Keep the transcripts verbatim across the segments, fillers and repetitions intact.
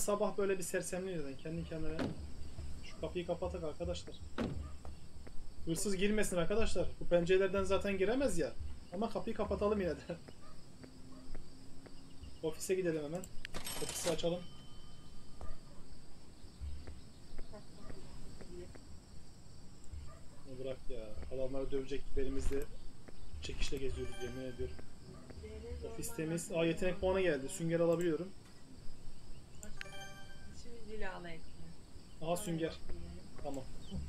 sabah böyle bir sersemliydin kendi kendine. Şu kapıyı kapatak arkadaşlar. Hırsız girmesin arkadaşlar. Bu pencerelerden zaten giremez ya. Ama kapıyı kapatalım yine de. Ofise gidelim hemen. Ofisi açalım. Bırak ya. Adamları dövecek gibi elimizde çekişle geziyoruz yemin ediyorum. Ofis temiz. Aa, yetenek puanı geldi. Sünger alabiliyorum. Şimdi cilalı etme. Aha sünger. Tamam.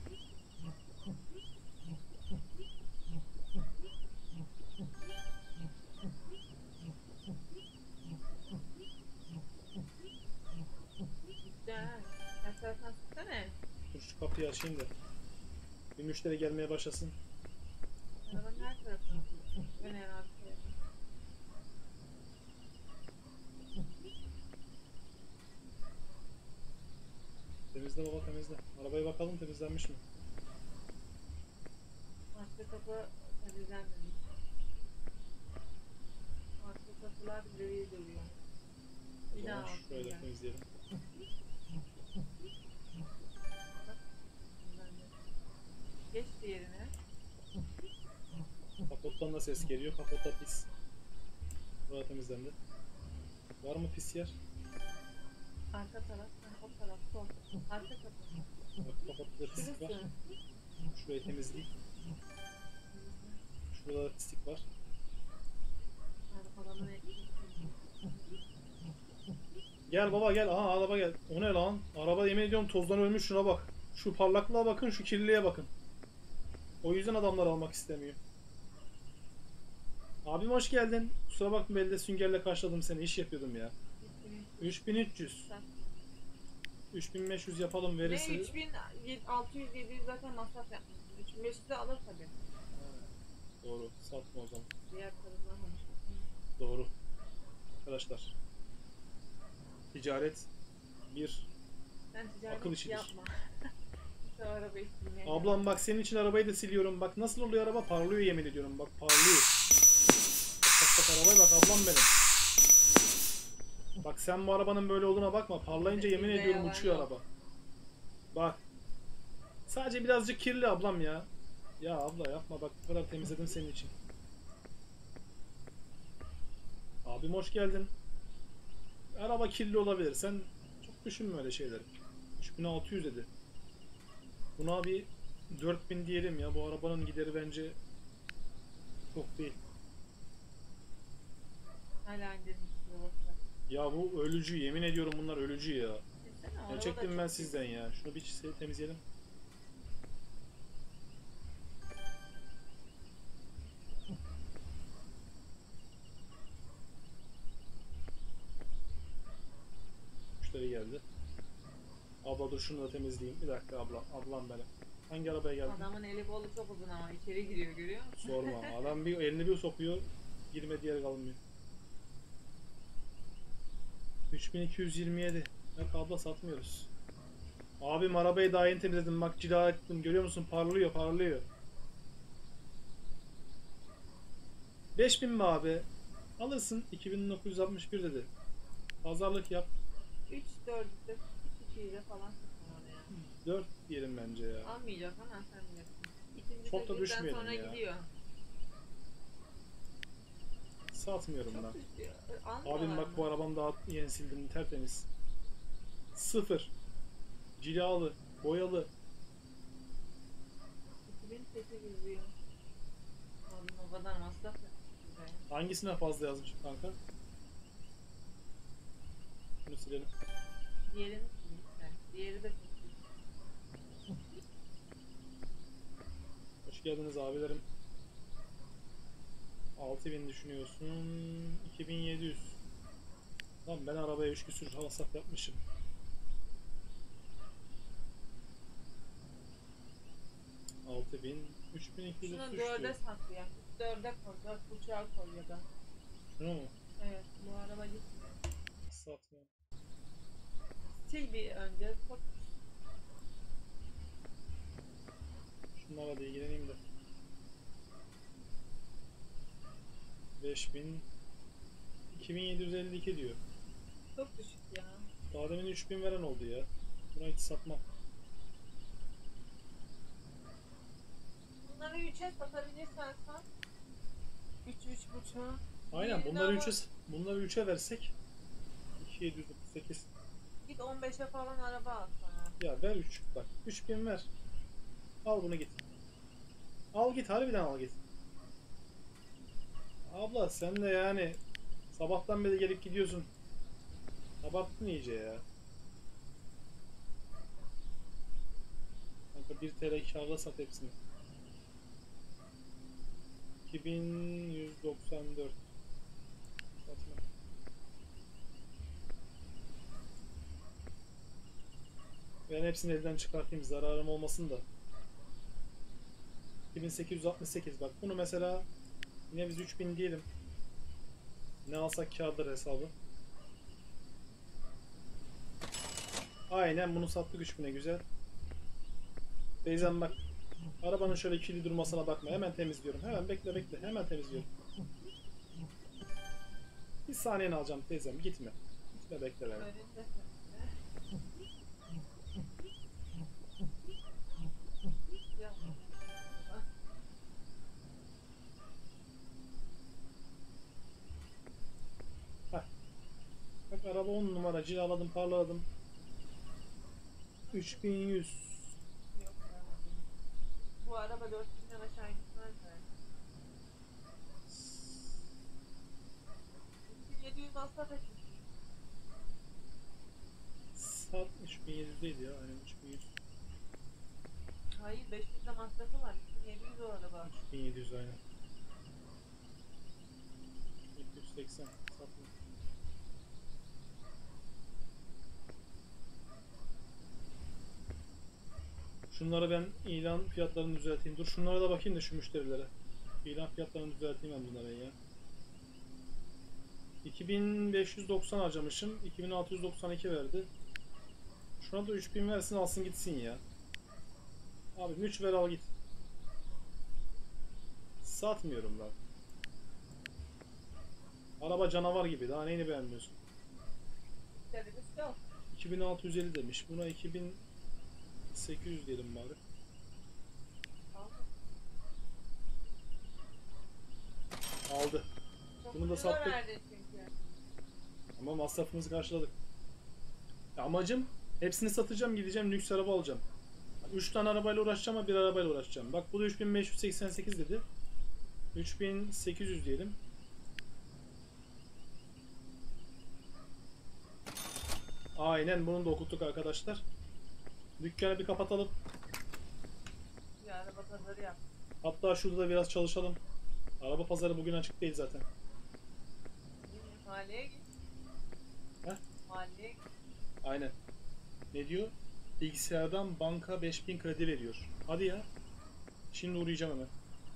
Güzel. Her taraftan tutsana. Dur şu kapıyı açayım da. Bir müşteri gelmeye başlasın. Arabanın her taraftan tut. Öne arkaya. Temizle baba temizle. Arabaya bakalım temizlenmiş mi? Arka kapı temizlenmemiş. Arka kapılar gri duruyor. Bir daha Tamam, şöyle altına. temizleyelim. Geç diğerine. Kapottan da ses geliyor. Kapotta pis. Burası temizlendi. Var mı pis yer? Arka taraf. Ha, o taraf. Sol. Arka kapı. Bak, kapotta pislik var. Şurası. Şurayı temizleyeyim. Şurada da pislik var. Arabanın ekmeği. Gel baba gel. Aha araba gel. O ne lan? Araba yemin ediyorum tozdan ölmüş, şuna bak. Şu parlaklığa bakın, şu kirliliğe bakın. O yüzden adamlar almak istemiyor. Abim hoş geldin. Kusura bakma, elde süngerle karşıladım seni. İş yapıyordum ya. üç bin üç yüz. üç bin beş yüz yapalım Ne verisi. üç bin altı yüz yedi yüz zaten masraf yapmışsın. üç bin beş yüz'ü alır tabii. Doğru. Satma o zaman. Diğer tarafından konuşalım. Doğru. Arkadaşlar. Ticaret bir Sen akıl ticaret işidir. yapma. Şu arabayı silmeye Ablam bak, senin için arabayı da siliyorum. Bak nasıl oluyor araba, parlıyor yemin ediyorum. Bak parlıyor. Bak bak bak arabaya bak ablam benim. Bak sen bu arabanın böyle olduğuna bakma. Parlayınca yemin Bizde ediyorum yalan uçuyor yok. araba. Bak. Sadece birazcık kirli ablam ya. Ya abla yapma bak, bu kadar temizledim senin için. Abim hoş geldin. Araba kirli olabilir. Sen çok düşünme öyle şeyleri. üç bin altı yüz dedi. Buna bir dört bin diyelim ya. Bu arabanın gideri bence çok değil. hala indirim yoksa. Ya bu ölücü, yemin ediyorum bunlar ölücü ya. Desene, araba Ne da çektim çok ben iyi. sizden ya. Şunu bir çizelim, temizleyelim. Müşteri geldi. Abla dur şunu da temizleyeyim. Bir dakika abla. Ablam benim. Hangi arabaya geldin? Adamın eli kolu çok uzun ama içeri giriyor, görüyor musun? Sorma. Adam bir elini bir sokuyor. Girmediği yer kalmıyor. üç bin iki yüz yirmi yedi. Bak abla satmıyoruz. Abim arabayı daha yeni temizledim. Bak cila ettim. Görüyor musun? Parlıyor parlıyor. beş bin mi abi? Alırsın. iki bin dokuz yüz altmış bir dedi. Pazarlık yap. üç dörd'de üç iki'yle falan satın oraya. dört diyelim bence ya. Almayacak ama sen bilirsin. İkinci Çok da sekizdden düşmeyelim sonra ya. gidiyor. Satmıyorum Çok ben. düşüyor. Abim Almıyorlar bak mı? bu arabamı daha yeni sildim. Tertemiz. Sıfır. Cilalı. Boyalı. iki bin sekiz yüz diyor. Oğlum o kadar masraf yapmış buraya. Hangisine fazla yazmış kanka? Şunu silelim. Diğerini silmişler. Diğeri de çok iyi. Hoş geldiniz abilerim. altı bin düşünüyorsun. iki bin yedi yüz. Lan ben arabaya üç küsür hasat yapmışım. altı bin. üç bin iki yüz Şunu otuz üç dörde diyor. sat ya. Dörde koy. Dört buçuğa koy ya da. Şunu mu? Evet, bu araba gitmiyor. Satmıyorum. Sil bir önce. Çok Şunlarla da ilgileneyim de. beş bin. iki bin yedi yüz elli iki diyor. çok düşük ya. Daha demin üç bin veren oldu ya. Buna hiç satmam. Bunları üçe satabilirsen sat. üç üç buçuğa. Aynen Diğerini bunları ama üçe bunları üçe versek iki bin yedi yüz otuz sekiz. git on beşe falan araba al sana. Ya ver üç bak. üç bin ver. Al bunu git. Al git harbiden al git. Abla sen de yani sabahtan beri gelip gidiyorsun. Abarttın iyice ya. Kanka bir T L kârla sat hepsini. iki bin yüz doksan dört. Satma. Ben hepsini elden çıkartayım zararım olmasın da. iki bin sekiz yüz altmış sekiz bak bunu mesela yine biz üç bin diyelim. Ne alsak kârdır hesabı. Aynen bunu sattık üç bine güzel. Teyzem bak. Arabanın şöyle kirli durmasına bakma. Hemen temizliyorum. Hemen bekle bekle. Hemen temizliyorum. Bir saniyeni alacağım teyzem. Gitme. Gitme bekle beni. Öyle de. Ya. Bak araba on numara. Cilaladım parladım. üç bin yüz. Yok ya. Bu araba dört binden aşağı gitmez mi? üç bin yedi yüz alsa da Sat üç bin yedi yüzdeydi ya. Aynen üç bin yüz. hayır beş yüz de masrafı var. üç bin yedi yüz o araba. üç bin yedi yüz aynen. iki yüz seksen. Satma. Şunları ben ilan fiyatlarını düzelteyim. Dur şunlara da bakayım da şu müşterilere. İlan fiyatlarını düzelteyim ben bunlara ya. iki bin beş yüz doksan harcamışım. iki bin altı yüz doksan iki verdi. Şuna da üç bin versin alsın gitsin ya. Abi üç ver al git. Satmıyorum lan. Araba canavar gibi. Daha neyini beğenmiyorsun? Servis yok. iki bin altı yüz elli demiş. Buna iki bin sekiz yüz diyelim bari. Aldı. Çok Bunu da ucuza sattık. verdi çünkü. Ama masrafımızı karşıladık. Ya amacım hepsini satacağım gideceğim lüks araba alacağım. üç tane arabayla uğraşacağım ama bir arabayla uğraşacağım. Bak bu da üç bin beş yüz seksen sekiz dedi. üç bin sekiz yüz diyelim. Aynen bunu da okuttuk arkadaşlar. Dükkanı bir kapatalım. Bir araba pazarı yap. Hatta şurada da biraz çalışalım. Araba pazarı bugün açık değil zaten. Mahalleye git. Heh. Mahalleye git. Aynen. Ne diyor? Bilgisayardan banka beş bin kredi veriyor. Hadi ya. Şimdi uğrayacağım hemen.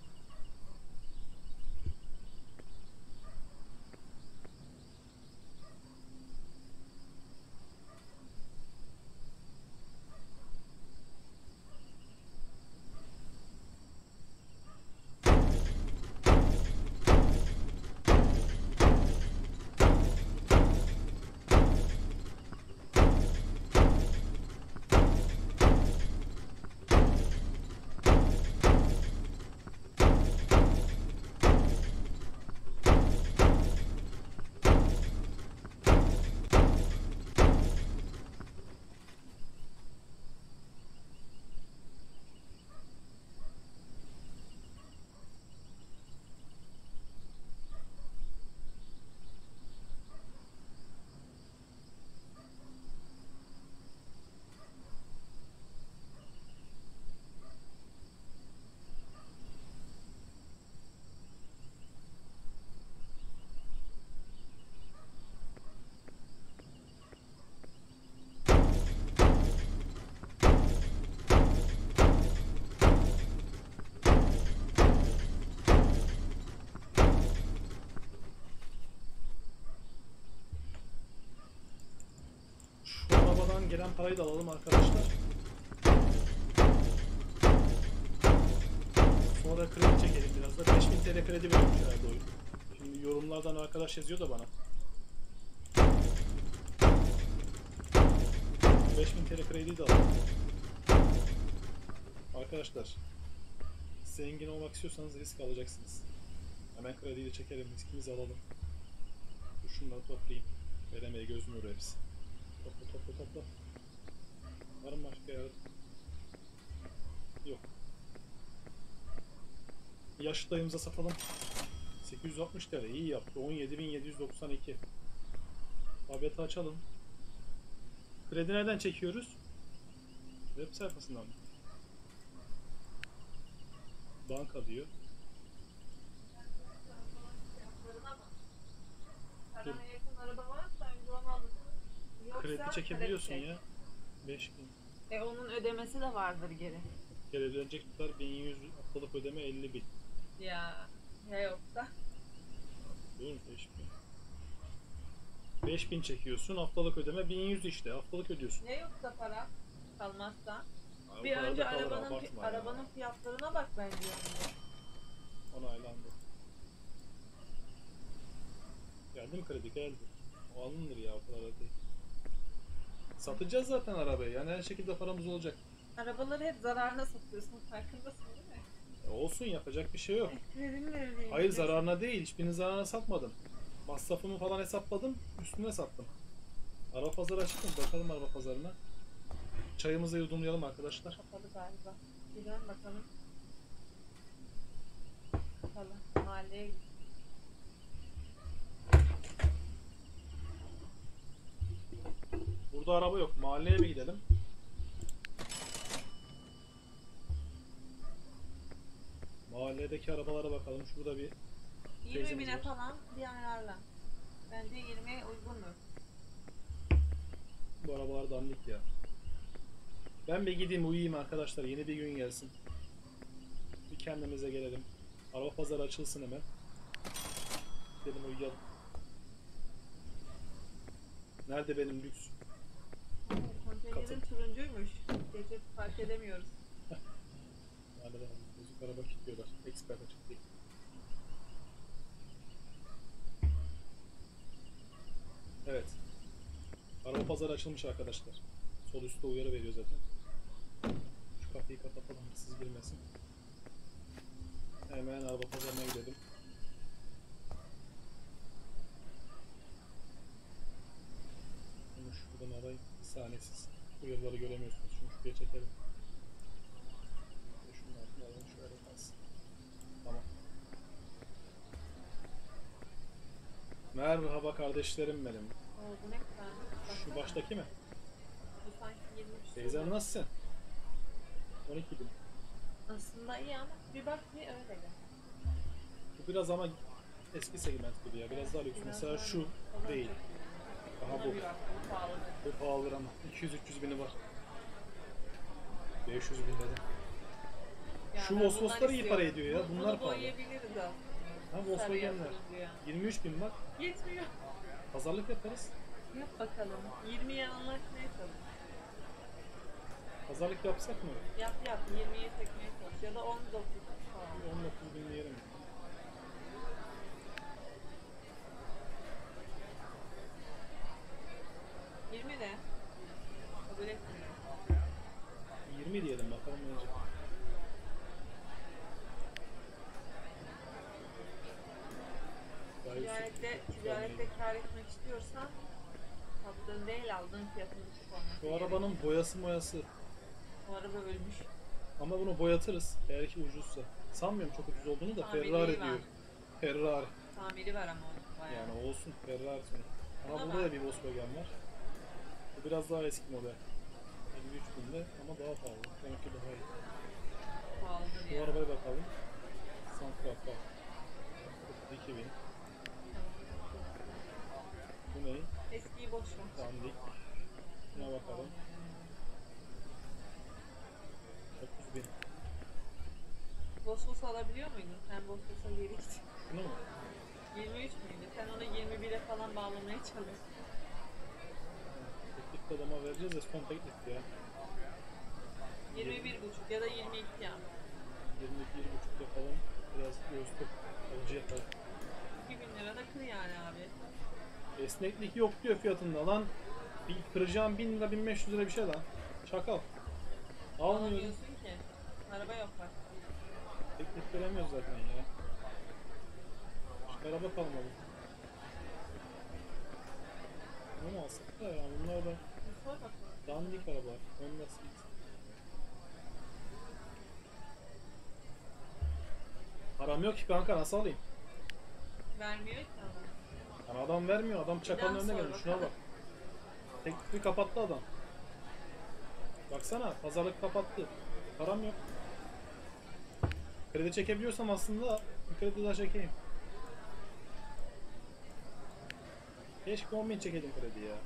Şu arabadan gelen parayı da alalım arkadaşlar. Sonra kredi çekelim biraz da. beş bin T L kredi veriyormuş herhalde oyun. Şimdi yorumlardan arkadaş yazıyor da bana. beş bin T L krediyi de alalım. Arkadaşlar, zengin olmak istiyorsanız risk alacaksınız. Hemen krediyi de çekelim, riskimizi alalım. Dur şunları toplayayım. Veremeye göz nuru hepsi. Topla topla topla. Var mı başka yardım? Yok. Yaşlı dayımıza satalım. sekiz yüz altmış T L iyi yaptı. on yedi bin yedi yüz doksan iki. Tabiatı açalım. Kredi nereden çekiyoruz? Web sayfasından mı? Banka diyor. Parana yakın araba varsa önce onu alın. Yoksa Kredi çekebiliyorsun kredi çek. ya. beş bin. E onun ödemesi de vardır geri. Geri ödenecek tutar bin yüz, haftalık ödeme elli bin. Ya ya yoksa Değil mi? beş bin. beş bin çekiyorsun, haftalık ödeme bin yüz işte. Haftalık ödüyorsun. ya yoksa para kalmazsa. Abi, Bir o kadar önce da kalır, arabanın fi- abartma ya. arabanın fiyatlarına bak bence. önce. Onaylandı. Geldi mi kredi? Geldi. O alınır ya, o kadar da değil. Satacağız zaten arabayı. Yani her şekilde paramız olacak. Arabaları hep zararına satıyorsun, farkındasın değil mi? E olsun, yapacak bir şey yok. Kredin verildiği Hayır, zararına değil. Hiçbirinin zararına satmadım. Masrafımı falan hesapladım. Üstüne sattım. Araba pazarı açık mı? Bakalım araba pazarına. Çayımızı yudumlayalım arkadaşlar. Kapalı galiba. Bir dön bakalım. Kapalı. Mahalleye git. Burada araba yok. Mahalleye mi gidelim? Mahalledeki arabalara bakalım. Şurada bir yirmi teyzemiz bine var. falan bir ayarla. Bence yirmiye uygundur. Bu arabalar dandik ya. Ben bir gideyim uyuyayım arkadaşlar. Yeni bir gün gelsin. Bir kendimize gelelim. Araba pazarı açılsın hemen. Gidelim uyuyalım. Nerede benim lüks? Konteynerin Katıl. turuncuymuş. Gece fark edemiyoruz. Nerede benim bozuk araba kilitliyorlar. Expert açık değil. Evet. Araba pazarı açılmış arkadaşlar. Sol üstte uyarı veriyor zaten. Şu kapıyı kapatalım, siz girmesin. Hemen araba pazarına gidelim. Bunu şuradan alayım. Bir saniye siz uyarıları göremiyorsunuz. Şunu şuraya çekelim. Şunun altına alalım, şöyle kalsın. Tamam. Merhaba kardeşlerim benim. Oo, bu ne kadar? Şu baştaki mi? Bu sanki yirmi üç. Teyzem nasılsın? on iki bin. Aslında iyi ama bir bak bir öyle gel. Bu biraz ama eski segment gibi ya. Biraz daha lüks. Biraz Mesela daha şu lüks. Falan değil. çok iyi. Aha Buna bu. bir bak, bu pahalıdır. Bu pahalıdır ama. iki yüz üç yüz bini var. beş yüz bin dedim. Ya Şu ben bundan Vosvos'ları iyi para istiyorum. ediyor ya. Bu- Bunlar Bunu pahalı. boyayabiliriz aslında. Ha Sarıya, Volkswagen'ler. turuncuya. yirmi üç bin bak. Yetmiyor. Pazarlık yaparız. Yap bakalım. yirmiye anlaşmaya çalış. Pazarlık yapsak mı? Yap yap. yirmiye çekmeye çalış. Ya da on dokuz falan. on dokuz bin diyelim. yirmi de. Kabul etmiyorum. yirmi diyelim bakalım ne olacak. Daha yüksek. Ticarette, ticarette kar etmek istiyorsan sattığın değil aldığın fiyatın düşük olması Şu arabanın boyası moyası. Bu araba ölmüş. Ama bunu boyatırız. Eğer ki ucuzsa. Sanmıyorum çok ucuz olduğunu da Tamiri Ferrari var. diyor. Ferrari. Tamiri var ama onun bayağı. Yani olsun Ferrari sonuç. Ama Buna burada bak. da bir Volkswagen var. Bu biraz daha eski model. elli üç binde ama daha pahalı. Demek ki daha iyi. Pahalıdır Bu ya. arabaya bakalım. Sunroof bak. iki bin. Bu ne? Eskiyi boş ver. Dandik. Buna bakalım. dokuz bin. Vosvos alabiliyor muydun? Sen Vosvos'a geri git. Şunu mu? yirmi üç müydü? Sen onu yirmi bire falan bağlamaya çalış. Teknik adama vereceğiz de son teknik ya. yirmi bir buçuk ya da yirmi iki yap. yirmi iki yirmi buçuk yapalım. Biraz göğüslük alıcı yapalım. iki bin lira da kır yani abi. Esneklik yok diyor fiyatında lan. Bir kıracağım bin lira bin beş yüz lira bir şey lan. Çakal. Almıyorum. Alamıyorsun ki. Araba yok bak. Teklif veremiyoruz zaten ya. Şu araba kalmadı. Ama alsak da ya bunlar da Bir sor bakalım. dandik arabalar. Honda Civic. Param yok ki kanka, nasıl alayım? Vermiyor ki adam. Yani adam vermiyor, adam çakalın Bir daha önüne sor gelmiş. Şuna bak. bakalım. Teklifi kapattı adam. Baksana, pazarlık kapattı. Param yok. Kredi çekebiliyorsam aslında bir kredi daha çekeyim. Keşke on bin çekeydim kredi ya.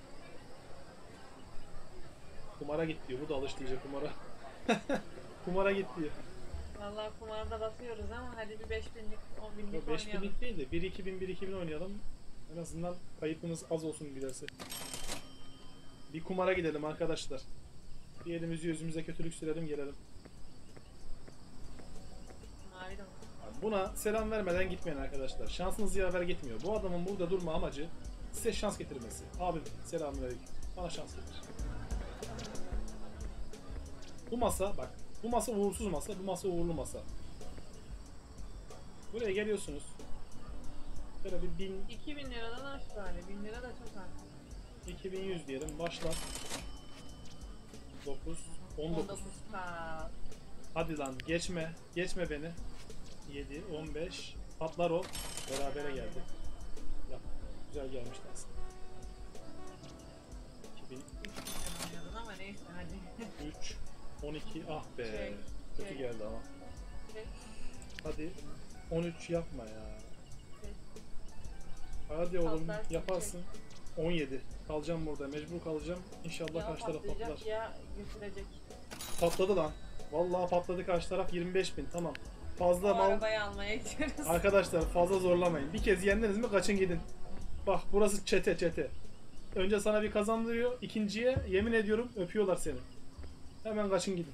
Kumara git diyor. Bu da alış diyecek kumara. Kumara git diyor. Vallahi kumarda batıyoruz ama hadi bir beş binlik, on binlik Yok, beş oynayalım. binlik değil de bir iki bin bir iki bin oynayalım. En azından kayıpımız az olsun giderse. Bir kumara gidelim arkadaşlar. Bir elimizi yüzümüze kötülük sürelim gelelim. Mavi de var. Buna selam vermeden gitmeyin arkadaşlar. Şansınız yaver gitmiyor. Bu adamın burada durma amacı size şans getirmesi. Abim selamünaleyküm. Bana şans getir. Bu masa bak. Bu masa uğursuz masa. Bu masa uğurlu masa. Buraya geliyorsunuz. Böyle bir bin, iki bin liradan aç bari. bin lira da çok az. iki bin yüz diyelim. Başla. dokuz, on on dokuz. dokuz K. Hadi lan geçme. Geçme beni. yedi, on beş. Patlar o. Berabere geldi. Ya, güzel gelmişti aslında. iki bin Oynadın ama neyse hadi. üç, on iki. Ah be. Şey, Kötü şey. geldi ama. Hadi on üç yapma ya. Hadi oğlum Patlarsın, yaparsın. on yedi. Kalacağım burada. Mecbur kalacağım. İnşallah Ya karşı taraf patlayacak patlar. ya götürecek. Patladı lan. Vallahi patladı karşı taraf. yirmi beş bin. Tamam. Fazla Bu mal. arabayı almaya gidiyoruz. Arkadaşlar fazla zorlamayın. Bir kez yendiniz mi kaçın gidin. Bak burası çete çete. Önce sana bir kazandırıyor. İkinciye yemin ediyorum öpüyorlar seni. Hemen kaçın gidin.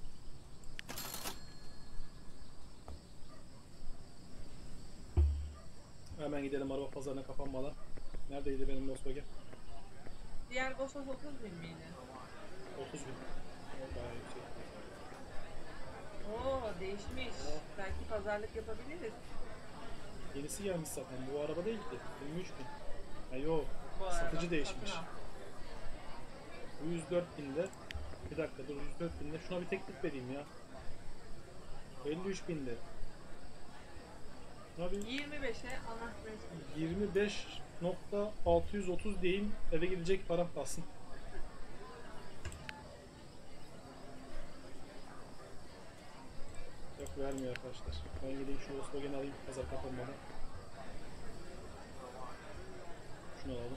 Hemen gidelim araba pazarına kapanmadan. Neredeydi benim Volkswagen? Diğer Gosos otuz bin miydi? otuz bin. O bayağı yüksek. Oo değişmiş. Evet. Belki pazarlık yapabiliriz. Yenisi gelmiş zaten. Bu araba değil ki. yirmi üç bin. Ha yok. Bu arada. Satıcı değişmiş. Satın al. Bu yüz dört binde. Bir dakika dur, yüz dört binde. Şuna bir teklif vereyim ya. elli üç binde. Şuna bir yirmi beşe anahtarı çıkmış. yirmi beş bin altı yüz otuz diyeyim, eve gidecek param kalsın. Yok vermiyor arkadaşlar. Ben gideyim şu Volkswagen'i alayım pazar kapanmadan. Şunu alalım.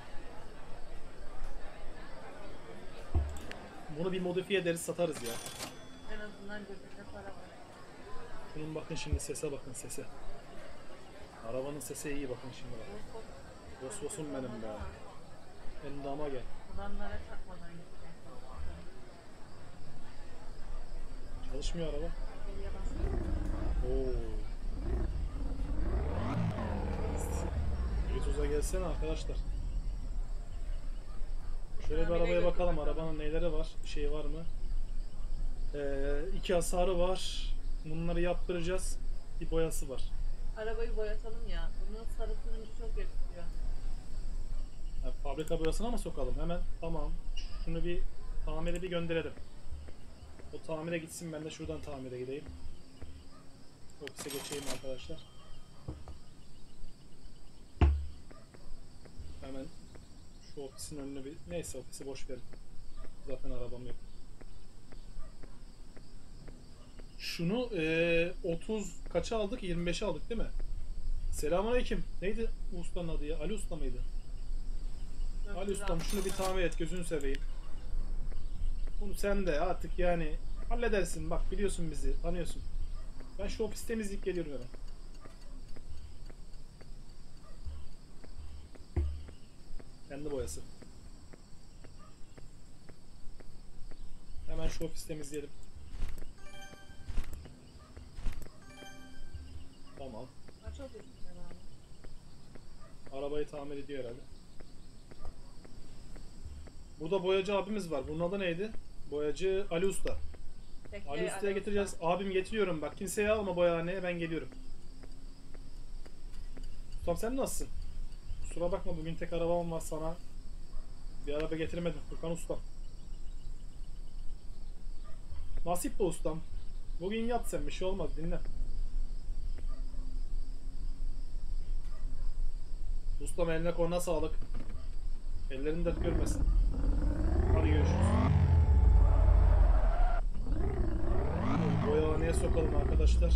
Bunu bir modifiye ederiz satarız ya. En azından cebinde para var. Şunun bakın şimdi sese bakın sese. Arabanın sesi iyi bakın şimdi bak. Vos Vosvos'um benim be. Endama gel. Adamlara çakmadan gitti. Çalışmıyor araba. Geriye bas. Oo. YouTube'a gelsene arkadaşlar. Şöyle bir Tamire arabaya götür bakalım. bakalım. Arabanın neleri var? Bir şey var mı? Ee, iki hasarı var. Bunları yaptıracağız. Bir boyası var. Arabayı boyatalım ya. Bunun sarı turuncu çok yakışıyor. Ha, fabrika boyasına mı sokalım? Hemen tamam. Şunu bir tamire bir gönderelim. O tamire gitsin, ben de şuradan tamire gideyim. Ofise geçeyim arkadaşlar. Hemen şu ofisin önüne bir... Neyse ofisi boş verin. Zaten arabam yok. Şunu eee, otuz kaça aldık? yirmi beşe aldık değil mi? Selamünaleyküm. Neydi ustanın adı ya? Ali Usta mıydı? Ali Ustam şunu bir tamir et, gözünü seveyim. Bunu sen de artık yani halledersin, bak biliyorsun bizi, tanıyorsun. Ben şu ofis temizleyip geliyorum hemen. Kendi boyası. Hemen şu ofis temizleyelim. Tamam. Ha, çok güzel abi. Arabayı tamir ediyor herhalde. Burada boyacı abimiz var. Bunun adı neydi? Boyacı Ali Usta. Bekle, Ali Usta'ya Ali getireceğiz. Usta. Abim getiriyorum. Bak kimseye alma boyahaneye, ben geliyorum. Ustam sen nasılsın? Kusura bakma, bugün tek arabam var, sana bir araba getirmedim Furkan Ustam. Nasip be ustam. Bugün yat sen, bir şey olmaz, dinle. Ustam eline koluna sağlık. Ellerini dert görmesin. Hadi görüşürüz. Boyahaneye sokalım arkadaşlar.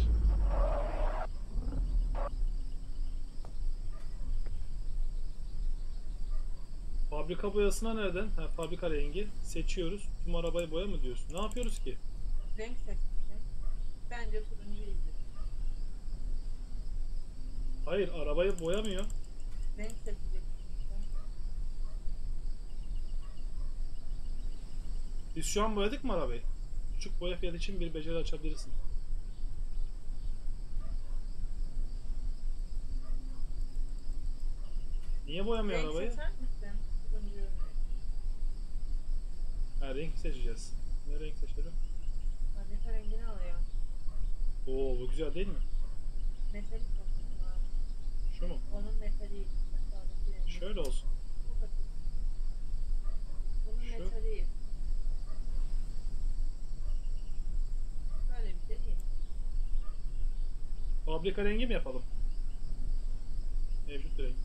Fabrika boyasına nereden? Ha, fabrika rengi seçiyoruz. Tüm arabayı boya mı diyorsun? Ne yapıyoruz ki? Renk seçmişim. Bence turuncu iyidir. Hayır, arabayı boyamıyor. Renk seçeceksin işte. Biz şu an boyadık mı arabayı? Küçük boya fiyatı için bir beceri açabilirsin. Niye boyamıyor Renk arabayı? seçer misin? Turuncu. Ha, renk seçeceğiz. Ne renk seçelim? Fabrika rengini alıyor. Oo, bu güzel değil mi? Metalik olsun abi. Şu mu? Onun metaliği. Aşağıdaki rengi. Şöyle olsun. Bu da çok. Bunun Şu. metaliği. Böyle bir şey değil. Fabrika rengi mi yapalım? Mevcut renk.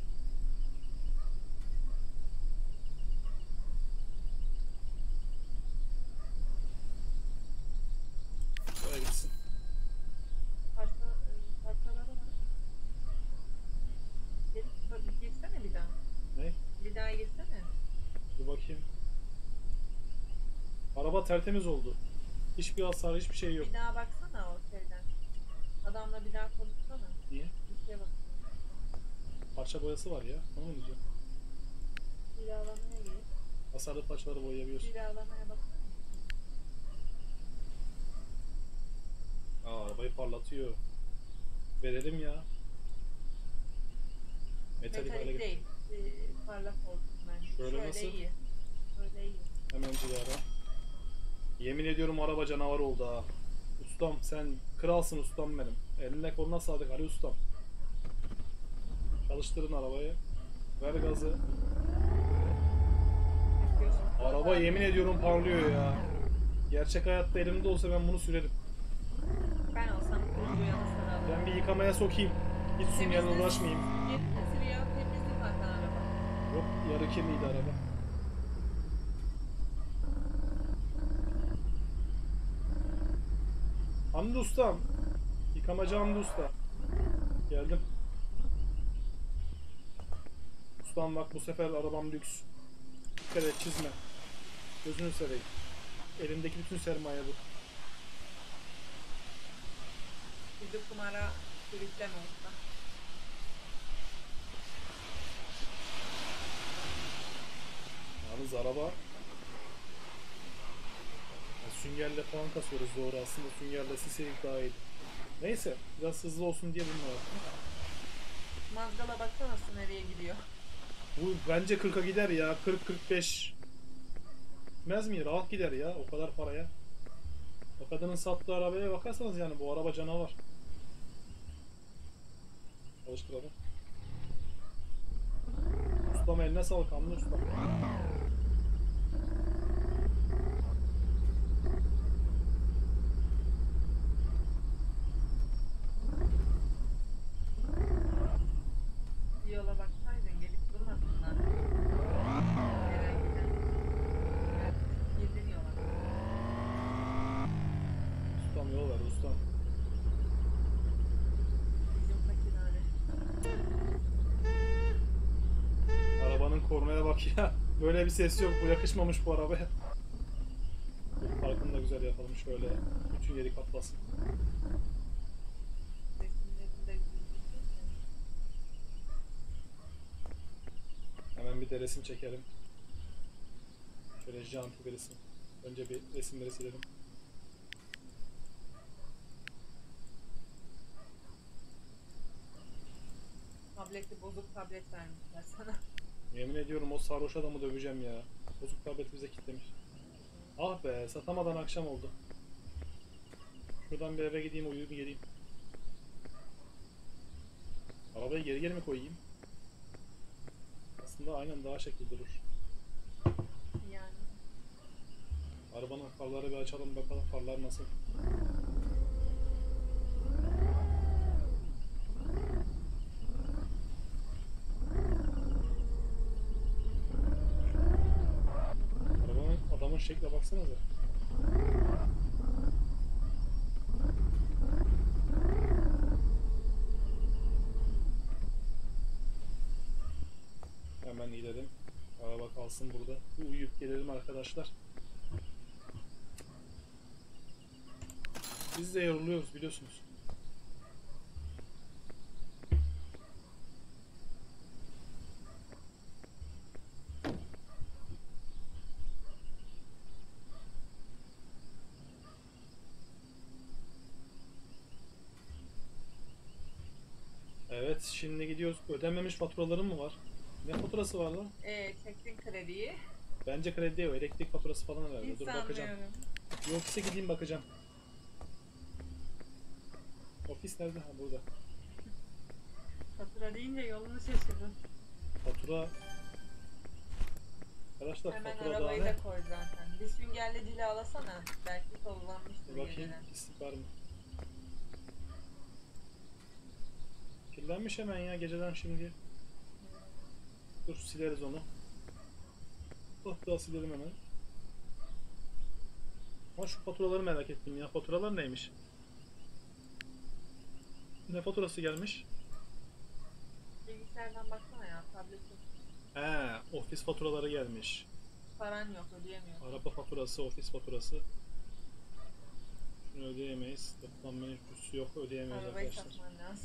Böyle gitsin. Parça, e, parçaları var. Gel, bir girsene bir daha. Ne? Bir daha girsene. Dur bakayım. Araba tertemiz oldu. Hiçbir hasar, hiçbir şey yok. Bir daha baksana o şeyden. Adamla bir daha konuşsana. Niye? Bir şeye bak. Parça boyası var ya. Onu mu diyeceğim? Cilalamaya gir. Hasarlı parçaları boyayabiliyorsun. Cilalamaya baksana. Aa, arabayı parlatıyor. Verelim ya. Metalik hale Metalik getir. değil. Ee, parlak olsun bence. Şöyle Şöyle nasıl? iyi. Şöyle iyi. Hemen cilara. Yemin ediyorum araba canavar oldu ha. Ustam sen kralsın ustam benim. Eline koluna sağlık Ali ustam. Çalıştırın arabayı. Ver gazı. Yapıyorsun. Araba yemin ediyorum parlıyor ya. Gerçek hayatta elimde olsa ben bunu sürerim. Ben olsam turuncu yana sararım. Ben bir yıkamaya sokayım. Hiç süngerle uğraşmayayım. Yeni nesil ya. Temizdi zaten araba. Yok, yarı kirliydi araba. Hamdi ustam. Yıkamacı Hamdi usta. Geldim. Ustam bak, bu sefer arabam lüks. Dikkat et, çizme. Gözünü seveyim. Elimdeki bütün sermaye bu. Bizi kumara sürükleme olsa. Yalnız araba ya, süngerle falan kasıyoruz doğru, aslında süngerle silseydik daha iyiydi. Neyse, biraz hızlı olsun diye bunu yaptım. Mazgala baksana su nereye gidiyor. Bu bence kırka gider ya, kırk kırk beş. Gitmez mi? Rahat gider ya o kadar paraya. O kadının sattığı arabaya bakarsanız yani bu araba canavar. Çalıştıralım. Ustam eline sağlık Hamdi ustam. Bir yola baksaydın gelip durmasınlar. Gelen giden. Evet, girdin yola. Ustam yol ver ustam. Bizim fakir öyle. Arabanın kornaya bak ya. Böyle bir ses yok. Bu yakışmamış bu arabaya. Bu parkını da güzel yapalım şöyle. Bütün yeri kaplasın. Resimlerinde güzel. Hemen bir de resim çekelim. Şöyle janti bir resim. Önce bir resimleri silelim. Tableti bozuk tablet vermişler sana. Yemin ediyorum o sarhoş adamı döveceğim ya. Bozuk tableti bize kilitlemiş. Ah be, satamadan akşam oldu. Şuradan bir eve gideyim, uyuyup geleyim. Arabayı geri geri mi koyayım? Aslında aynen daha şekil durur. Yani. Arabanın farları bir açalım bakalım, farlar nasıl. Arabanın, adamın şekline baksanıza. Hemen gidelim. Araba kalsın burada. Bir uyuyup gelelim arkadaşlar. Biz de yoruluyoruz biliyorsunuz. Evet, şimdi gidiyoruz. Ödenmemiş faturaların mı var? Ne faturası var lan? Ee, çektin krediyi. Bence kredi değil o. Elektrik faturası falan herhalde. Hiç Dur bakacağım. sanmıyorum. Bir ofise gideyim bakacağım. Ofis nerede? Ha burada. Fatura deyince yolunu şaşırdın. Fatura. Arkadaşlar Hemen fatura daha arabayı ne? da koy zaten. Bir süngerle cilalasana. Belki tozlanmıştır Bir bakayım geceden. pislik var mı? Kirlenmiş hemen ya geceden şimdi. Dur sileriz onu. Hatta silelim hemen. Ama şu faturaları merak ettim ya. Faturalar neymiş? Ne faturası gelmiş? Bilgisayardan baksana ya, tableti. He, ofis faturaları gelmiş. Paran yok, ödeyemiyorsun. Araba faturası, ofis faturası. Şunu ödeyemeyiz. Toplam menüsü yok, ödeyemeyiz Arabayı arkadaşlar. satman lazım.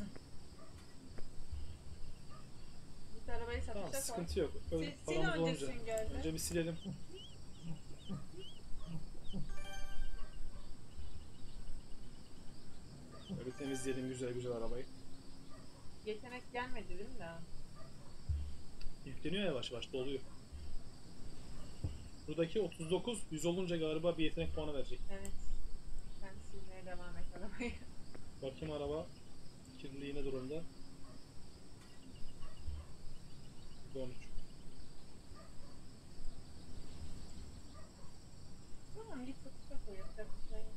Git arabayı Tamam, satışa koy. sıkıntı yok. Öyle Sil, sil paramız önce olunca. süngerle. Önce bir silelim. Böyle temizleyelim güzel güzel arabayı. Yetenek gelmedi değil mi daha? Yükleniyor yavaş yavaş, doluyor. Buradaki otuz dokuz, yüz olunca galiba bir yetenek puanı verecek. Evet. Sen silmeye devam et arabayı. Bakayım araba kirliliği ne durumda. on üç. Tamam, git satışa koy. Yapacak bir şey yok.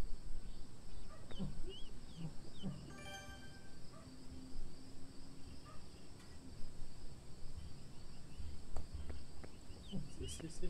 Sil sil sil.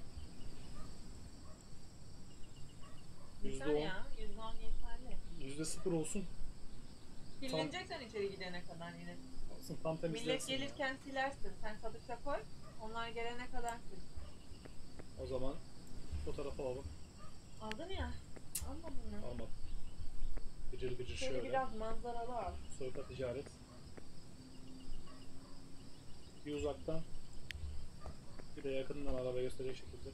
Yeter yüzde on. ya. yüzde on yeterli. yüzde sıfır olsun. Kirleneceksen içeri gidene kadar yine. Olsun tam Millet temizlersin. ya. gelirken silersin. Sen satışa koy. Onlar gelene kadar sil. O zaman fotoğrafı alalım. Aldın ya. Almadın mı? Almadım. Gıcır gıcır Şöyle şöyle. biraz manzaralı al. Soyka ticaret. Bir uzaktan. Bir de yakından araba gösterecek şekilde.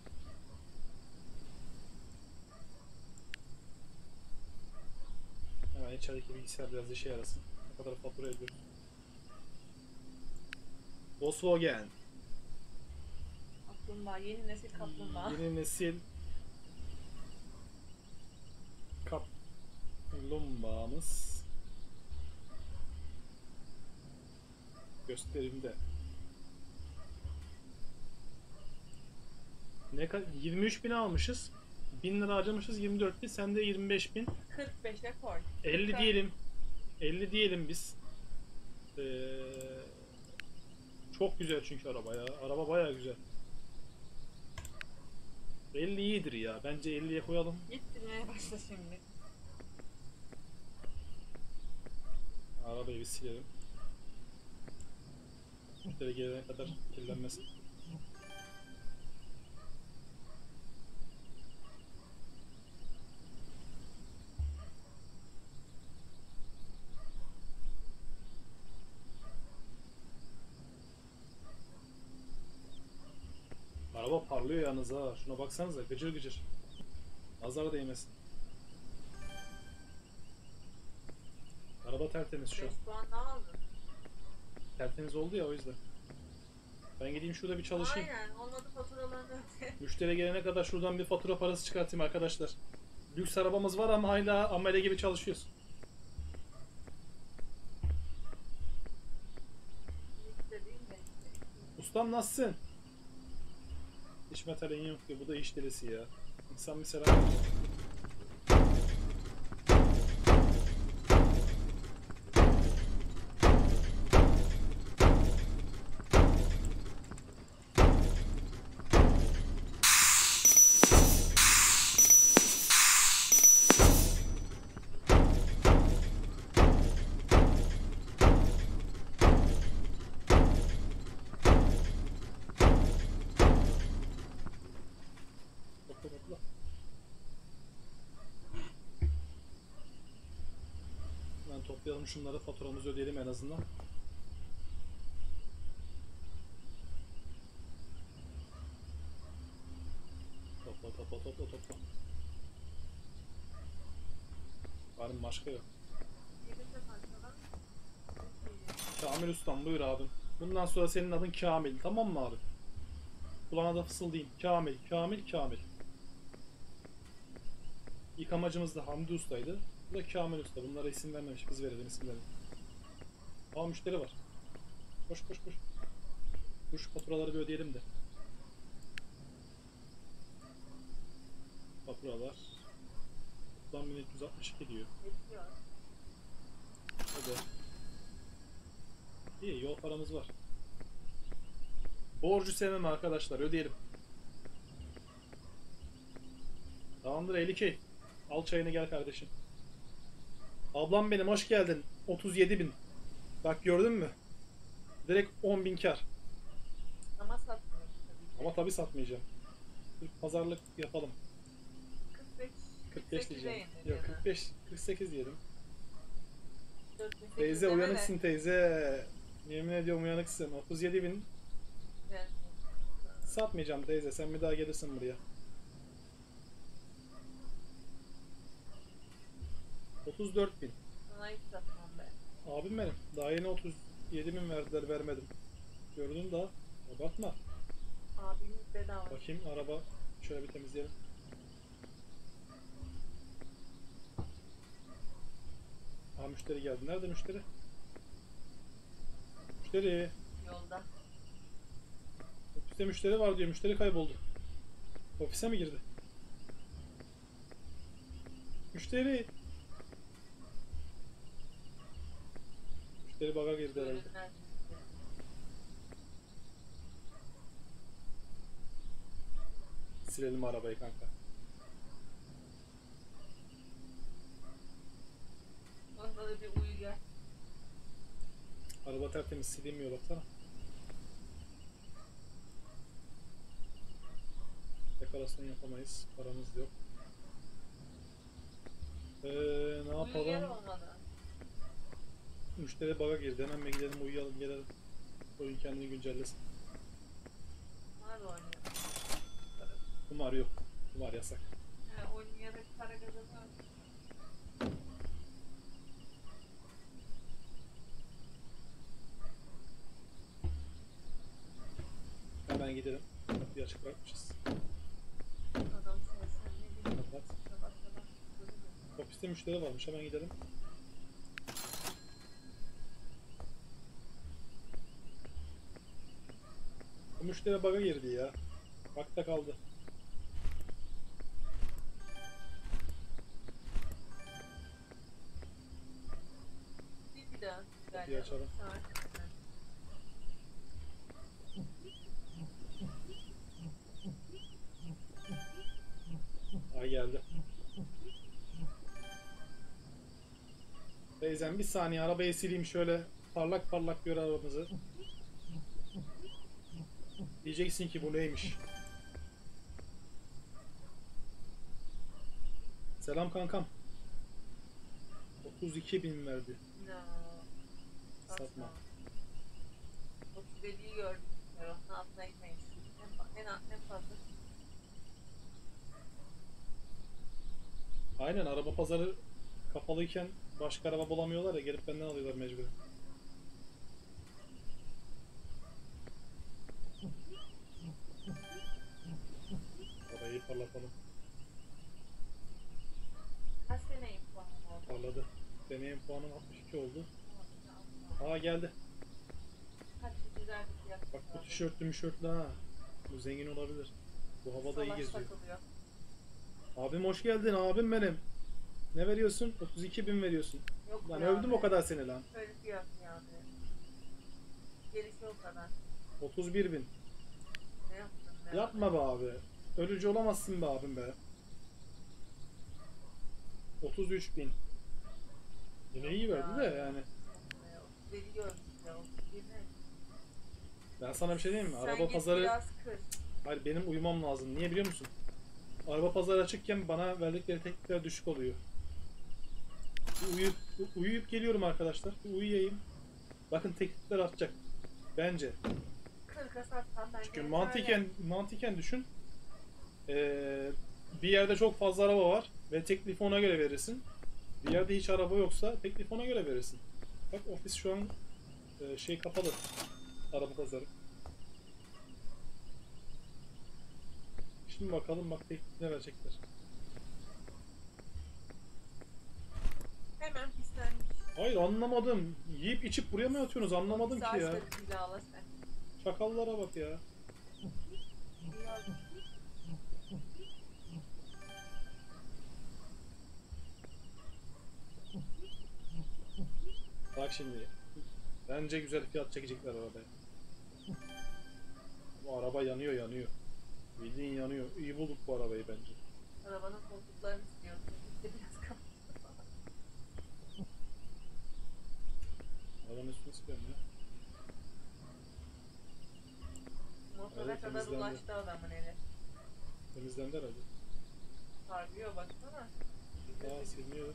Hemen içerideki bilgisayar biraz işe yarasın. Ne kadar fatura ediyoruz. Volkswagen. Kaplumbağa. Yeni nesil kaplumbağa. Yeni nesil kaplumbağamız gösterimde. Ne kadar? yirmi üç bin almışız. bin lira harcamışız, yirmi dört bin. Sen de yirmi beş bin. kırk beşe koy. elli Kırk- diyelim. elli diyelim biz. Ee, çok güzel çünkü araba ya. Araba bayağı güzel. elli iyidir ya. Bence elliye koyalım. Git silmeye başla şimdi. Arabayı bir silelim. Müşteri gelene kadar kirlenmesin. Araba parlıyor yalnız ha. Şuna baksanıza gıcır gıcır. Nazara değmesin. Araba tertemiz şu an. beş puan daha aldın. Tertemiz oldu ya o yüzden. Ben gideyim şurada bir çalışayım. Aynen. Olmadı faturalarını öde. Müşteri gelene kadar şuradan bir fatura parası çıkartayım arkadaşlar. Lüks arabamız var ama hala amele gibi çalışıyoruz. Lüks değil mi? Ustam nasılsın? İş metalin yok diyor. Bu da iş delisi ya. İnsan bir selam verir. Topla topla. Ben toplayalım şunları, faturamızı ödeyelim en azından. Topla topla topla topla. Var mı başka yok. Yerinde faturalar. Kamil ustam buyur abim. Bundan sonra senin adın Kamil, tamam mı abi? Kulağına da fısıldayayım. Kamil, Kamil, Kamil. Yıkamacımız da Hamdi ustaydı. Bu da Kamil usta. Bunlara isim vermemiş. Biz verelim isimlerini. Aa müşteri var. Koş koş koş. Dur şu faturaları bir ödeyelim de. Faturalar. Toplam bin üç yüz altmış iki diyor. Bekliyor. Hadi. İyi yol paramız var. Borcu sevmem arkadaşlar. Ödeyelim. Tamamdır Elike. Al çayını gel kardeşim. Ablam benim hoş geldin. otuz yedi bin. Bak gördün mü? Direkt on bin kar. Ama satmıyor tabii. Ama tabi satmayacağım. Bir pazarlık yapalım. kırk beş. kırk beş diyeceğim. Yok kırk beş, kırk sekiz diyelim. Teyze uyanıksın teyze. Yemin ediyorum uyanıksın. otuz yedi bin. Satmayacağım teyze. Sen bir daha gelirsin buraya. otuz dört bin. Sana hiç satmam be. Abim benim. Daha yeni otuz yedi bin verdiler vermedim. Gördün daha. Abartma. Abimiz bedava. Bakayım araba. Şöyle bir temizleyelim. Aa müşteri geldi. Nerede müşteri? Müşteri. Yolda. Ofiste müşteri var diyor. Müşteri kayboldu. Ofise mi girdi? Müşteri. Müşteri baga girdi herhalde. Ürünler. Silelim arabayı kanka. Onda da bir uyu gel. Araba tertemiz silinmiyor baksana. Dekorasyon yapamayız. Paramız yok. Ee, ne Uyu gel yapalım? olmadı. Müşteri baga girdi. Hemen bir gidelim uyuyalım gelelim. Oyun kendini güncellesin. Var oynuyor. Kumar yok. Kumar yasak. He, oynayarak para kazanıyor. Hemen gidelim. Kapıyı açık bırakmışız. Adam sen ne bileyim. Kapat. Sabah sabah. Böyle mi? Ofiste müşteri varmış. Hemen gidelim. Bu müşteri bug'a girdi ya. Bakta kaldı. Bir bir daha. Kapıyı açalım. Saat. Ay geldi. Teyzem bir saniye arabayı sileyim şöyle parlak parlak gör arabamızı. Diyeceksin ki bu neymiş? Selam kankam. otuz iki bin verdi. No. Satma. otuz yediyi gördüm. Onun altına gitmeyin. En, en, en fazla. Aynen araba pazarı kapalıyken başka araba bulamıyorlar ya gelip benden alıyorlar mecburen. parlatalım. Kaç seneyim puanım oldu? Parladı. Deneyim puanım altmış iki oldu. Aa geldi. Kaç güzel bir fiyat. Bak bu tişörtlü müşörtlü ha. Bu zengin olabilir. Bu havada iyi Salaş geziyor. takılıyor. Abim hoş geldin abim benim. Ne veriyorsun? otuz iki bin veriyorsun. Yok Lan ya övdüm be. o kadar seni lan. Öyle fiyat yani. Gerisi o kadar. otuz bir bin. Ne yaptın? Ne Yapma be abi. Ölücü olamazsın be abim be. otuz üç bin. Yine iyi verdi de yani. Deli görmüş ya. otuz bir ne? Ben sana bir şey diyeyim mi? Sen Araba git pazarı... biraz kır. Hayır benim uyumam lazım. Niye biliyor musun? Araba pazarı açıkken bana verdikleri teklifler düşük oluyor. Bir uyuyup, uyuyup geliyorum arkadaşlar. Bir uyuyayım. Bakın teklifler artacak. Bence. Kırka satsan ben Çünkü gene mantıken, mantıken düşün. Ee, bir yerde çok fazla araba var ve teklifi ona göre verirsin. Bir yerde hiç araba yoksa teklifi ona göre verirsin. Bak ofis şu an e, şey kapalı. Araba pazarı. Şimdi bakalım bak teklif ne verecekler. hemen pislenmiş. Hayır anlamadım. Yiyip içip buraya mı yatıyorsunuz? Anlamadım ki ya. Saçları cilala sen. Çakallara bak ya. Biraz Bak şimdi. Bence güzel fiyat çekecekler arabaya. Bu araba yanıyor yanıyor. Bildiğin yanıyor. İyi bulduk bu arabayı bence. arabanın koltuklarını istiyorsun. İşte biraz kapat. Arabanın üstüne sıkıyorum ya. Motora Evet, kadar temizlendi. ulaştı adamın eli. Temizlendi herhalde. Parlıyor baksana. Aa siliniyor.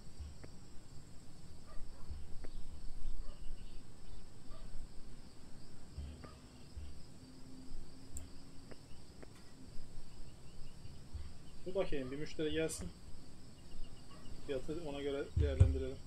Dur bakayım bir müşteri gelsin. Fiyatı ona göre değerlendirelim.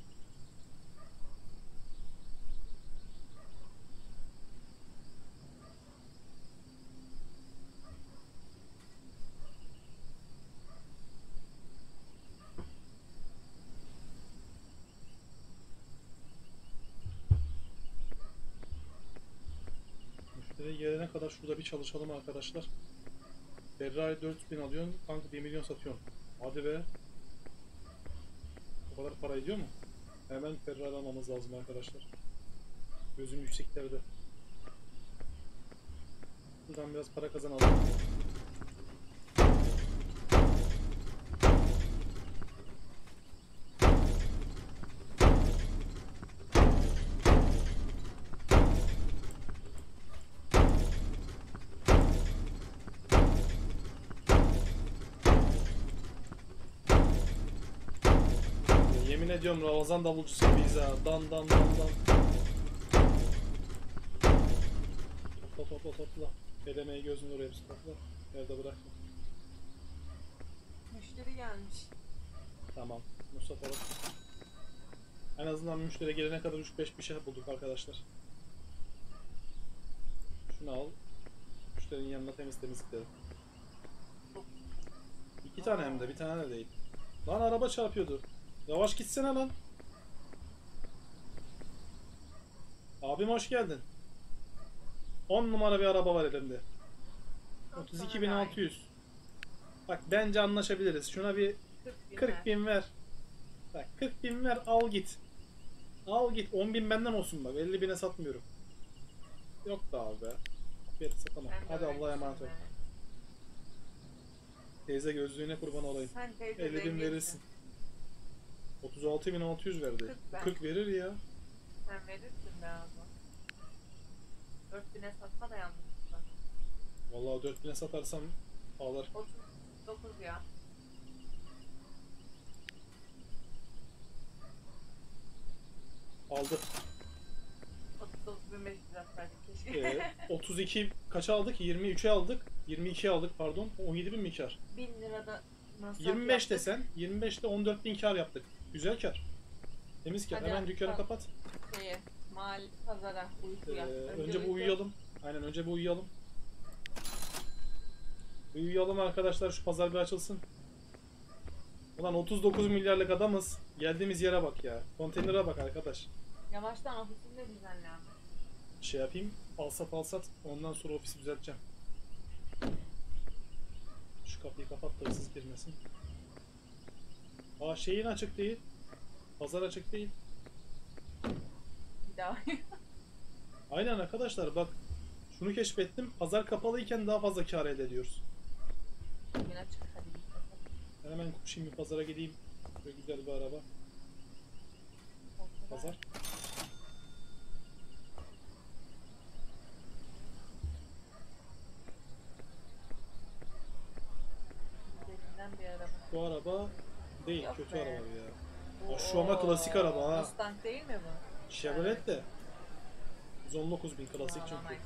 Müşteri gelene kadar şurada bir çalışalım arkadaşlar. Ferrari dört bin alıyorsun, kanka bir milyon satıyorsun. Hadi be. O kadar para ediyor mu? Hemen Ferrari almamız lazım arkadaşlar. Gözüm yükseklerde. Buradan biraz para kazanalım. Yemin ediyorum Ramazan davulcusu gibiyiz ha. Dan dan dan dan. Topla topla topla. Elemeyi gözünü oraya hepsi topla. Nerede bırakma. Müşteri gelmiş. Tamam. Mustafa bak. En azından müşteri gelene kadar üç beş bir şey bulduk arkadaşlar. Şunu al. Müşterinin yanına temiz temiz gidelim. İki tane hem de bir tane de değil. Lan araba çarpıyordu. Yavaş gitsene lan. Abim hoş geldin. on numara bir araba var elimde. otuz iki bin altı yüz. Bak bence anlaşabiliriz. Şuna bir kırk bin ver. Bak kırk bin ver al git. Al git. on bin benden olsun bak. elli bine satmıyorum. Yok da abi be. Fiyatı satamam. Hadi Allah'a emanet ol. Teyze gözlüğüne kurban olayım. Sen teyze elli bin zenginsin. verirsin. otuz altı bin altı yüz verdi. kırk ben. kırk verir ya. Sen verirsin be abi. dört bine satma da yanlışlıkla. Vallahi dört bine satarsam alır. otuz dokuz ya. Aldı. otuz dokuz bin beş yüz atsaydık keşke. Ee, otuz iki kaça aldık? yirmi üçe aldık. yirmi ikiye aldık pardon. on yedi bin mi kar? bin lirada masraf yirmi beş yaptık. desen yirmi beşte on dört bin kar yaptık. Güzel kar. Temiz kar. Hadi Hemen ya, dükkanı kal. kapat. Şeye, mal pazara Ee, uykuya. önce bu uyuyalım. Aynen önce bu uyuyalım. Uyuyalım arkadaşlar, şu pazar bir açılsın. Ulan otuz dokuz milyarlık adamız. Geldiğimiz yere bak ya. Konteynere bak arkadaş. Yavaştan ofisinde düzenle abi. Şey yapayım. Alsat alsat. Ondan sonra ofisi düzelteceğim. Şu kapıyı kapat da hırsız girmesin. Aa şeyin açık değil. Pazar açık değil. Bir daha. Aynen arkadaşlar bak. Şunu keşfettim. Pazar kapalıyken daha fazla kâr elde ediyoruz. Bugün açık, hadi git bakalım. Ben hemen koşayım bir pazara gideyim. Böyle güzel bir araba. Pazar. Güzelinden bir araba. Bu araba değil. Yok Kötü be. araba bu ya. Bu- Ya şu ama klasik araba ha. Mustang değil mi bu? Chevrolet de. yüz on dokuz bin klasik çünkü. Ağlamayız.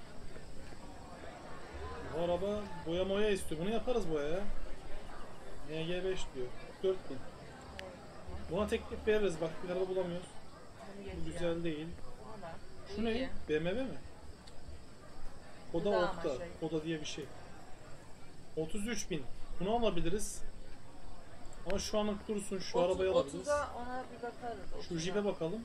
Bu araba boya moya istiyor. Bunu yaparız boya ya. N G beş diyor. dört bin. Buna teklif veririz. Bak bir araba bulamıyoruz. Bunu Bu geçeceğim. güzel değil. Bunu da. Şu Bu ne? iyi. B M W mi? Bu Koda da ama Opta. şey. Koda diye bir şey. otuz üç bin. Bunu alabiliriz. Ama şu anlık dursun. Şu Otuz- arabayı alabiliriz. otuza ona bir bakarız. Şu otuza. Jeep'e bakalım.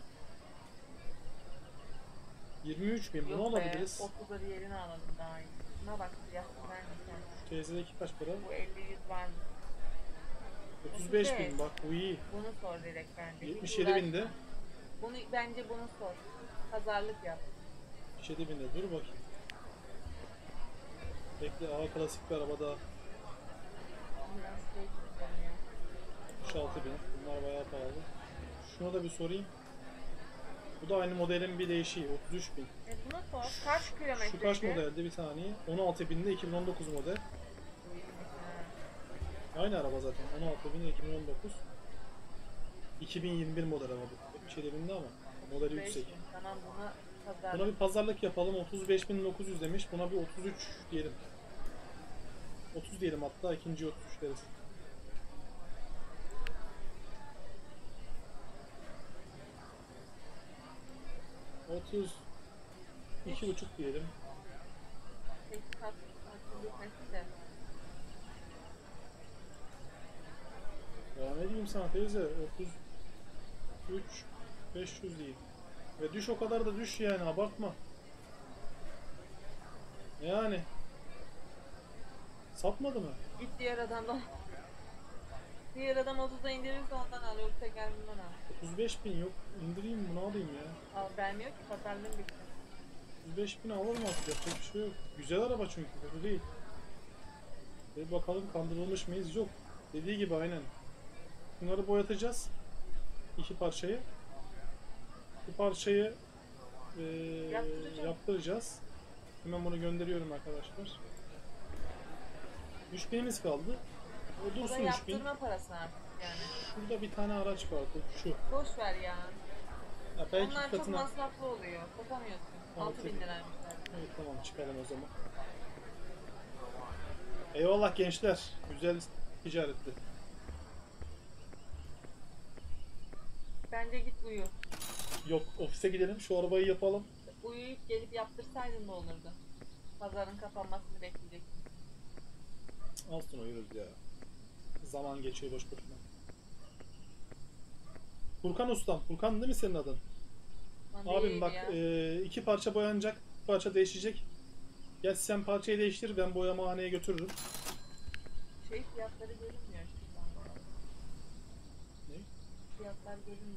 yirmi üç bin. Bunu Yok alabiliriz. be, otuza diğerini alalım daha iyi. Buna bak, siyah vermeyeceğim. Şu teyzedeki kaç para? Bu elli yüz var mı? otuz beş bin. Bak bu iyi. Bunu sor direkt bence. Hiç yetmiş yedi binde. uğraşma. Bunu, bence bunu sor. Pazarlık yap. yetmiş yedi binde. Dur bakayım. Bekle. Aa klasik bir araba daha. Biraz şey yapacağım ya. altmış altı bin. Bunlar bayağı pahalı. Şunu da bir sorayım. Bu da aynı modelin bir değişiği. otuz üç bin. E bunu sor. Kaç kilometre? Şu kaç modeldi bir saniye? on altı binde iki bin on dokuz model. Aynı araba zaten. on altı bin iki bin on dokuz. iki bin yirmi bir model ama bu. yetmiş yedi binde ama modeli yüksek. Tamam, buna pazarlık. Buna bir pazarlık yapalım. otuz beş bin dokuz yüz demiş. Buna bir otuz üç diyelim. otuz diyelim hatta, ikinci otuz üç deriz. otuz iki buçuk diyelim. Peki kaç farklı de. Ya ne diyeyim sana teyze? otuz üç beş yüz değil. Ve düş o kadar da düş yani, abartma. Yani. Sapmadı mı? Git diğer adamdan. Diğer adam otuza indirirse ondan al, yoksa gel bundan al. otuz beş bin yok. İndireyim bunu alayım ya. Al, vermiyor ki, pazarlığın bitti. otuz beş bin alalım artık, yapacak bir şey yok. Güzel araba çünkü, kötü değil. Bir bakalım kandırılmış mıyız? Yok. Dediği gibi aynen. Bunları boyatacağız. İki parçayı. Bu parçayı eee, Yaptıracağım. yaptıracağız. Hemen bunu gönderiyorum arkadaşlar. üç binimiz kaldı. O Bu da dursun üç bin. yaptırma parası artık yani. Şurada bir tane araç var. Şu. Boş ver ya. Ya belki Onlar çok katına. masraflı oluyor. Satamıyorsun. Altı altı bin bin. liraymışlar. Evet tamam, çıkalım o zaman. Eyvallah gençler. Güzel ticaretti. Bence git uyu. Yok, ofise gidelim, şu arabayı yapalım. Uyuyup gelip yaptırsaydın da olurdu. Pazarın kapanmasını bekleyecektin. Alsın, uyuruz ya. Zaman geçiyor boş boşuna. Furkan ustam. Furkan değil mi senin adın? Aman Abim değil bak ya. e, iki parça boyanacak. Bir parça değişecek. Gel sen parçayı değiştir, ben boyamahaneye götürürüm. Şey, fiyatları görünmüyor şuradan. Ne? Fiyatlar görünmüyor.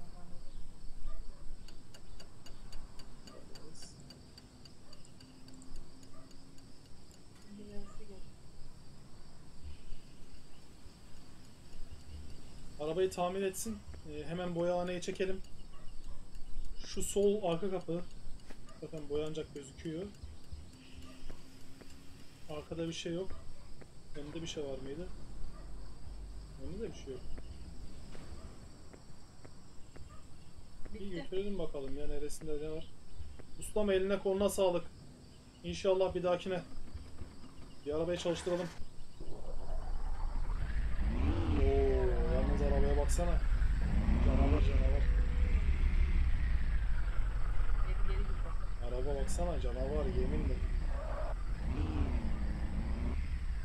Şimdi yarısı görünüyor. Arabayı tamir etsin. E, hemen boyahaneye çekelim. Şu sol arka kapı zaten boyanacak gözüküyor. Arkada bir şey yok. Önde bir şey var mıydı? Önde de bir şey yok. Bir Bitti. götürelim bakalım ya, neresinde ne var. Ustam eline koluna sağlık. İnşallah bir dahakine bir arabayı çalıştıralım. Oo, yalnız arabaya baksana. Canavar canavar. Geri geri git bakalım. Araba baksana, canavar yeminle.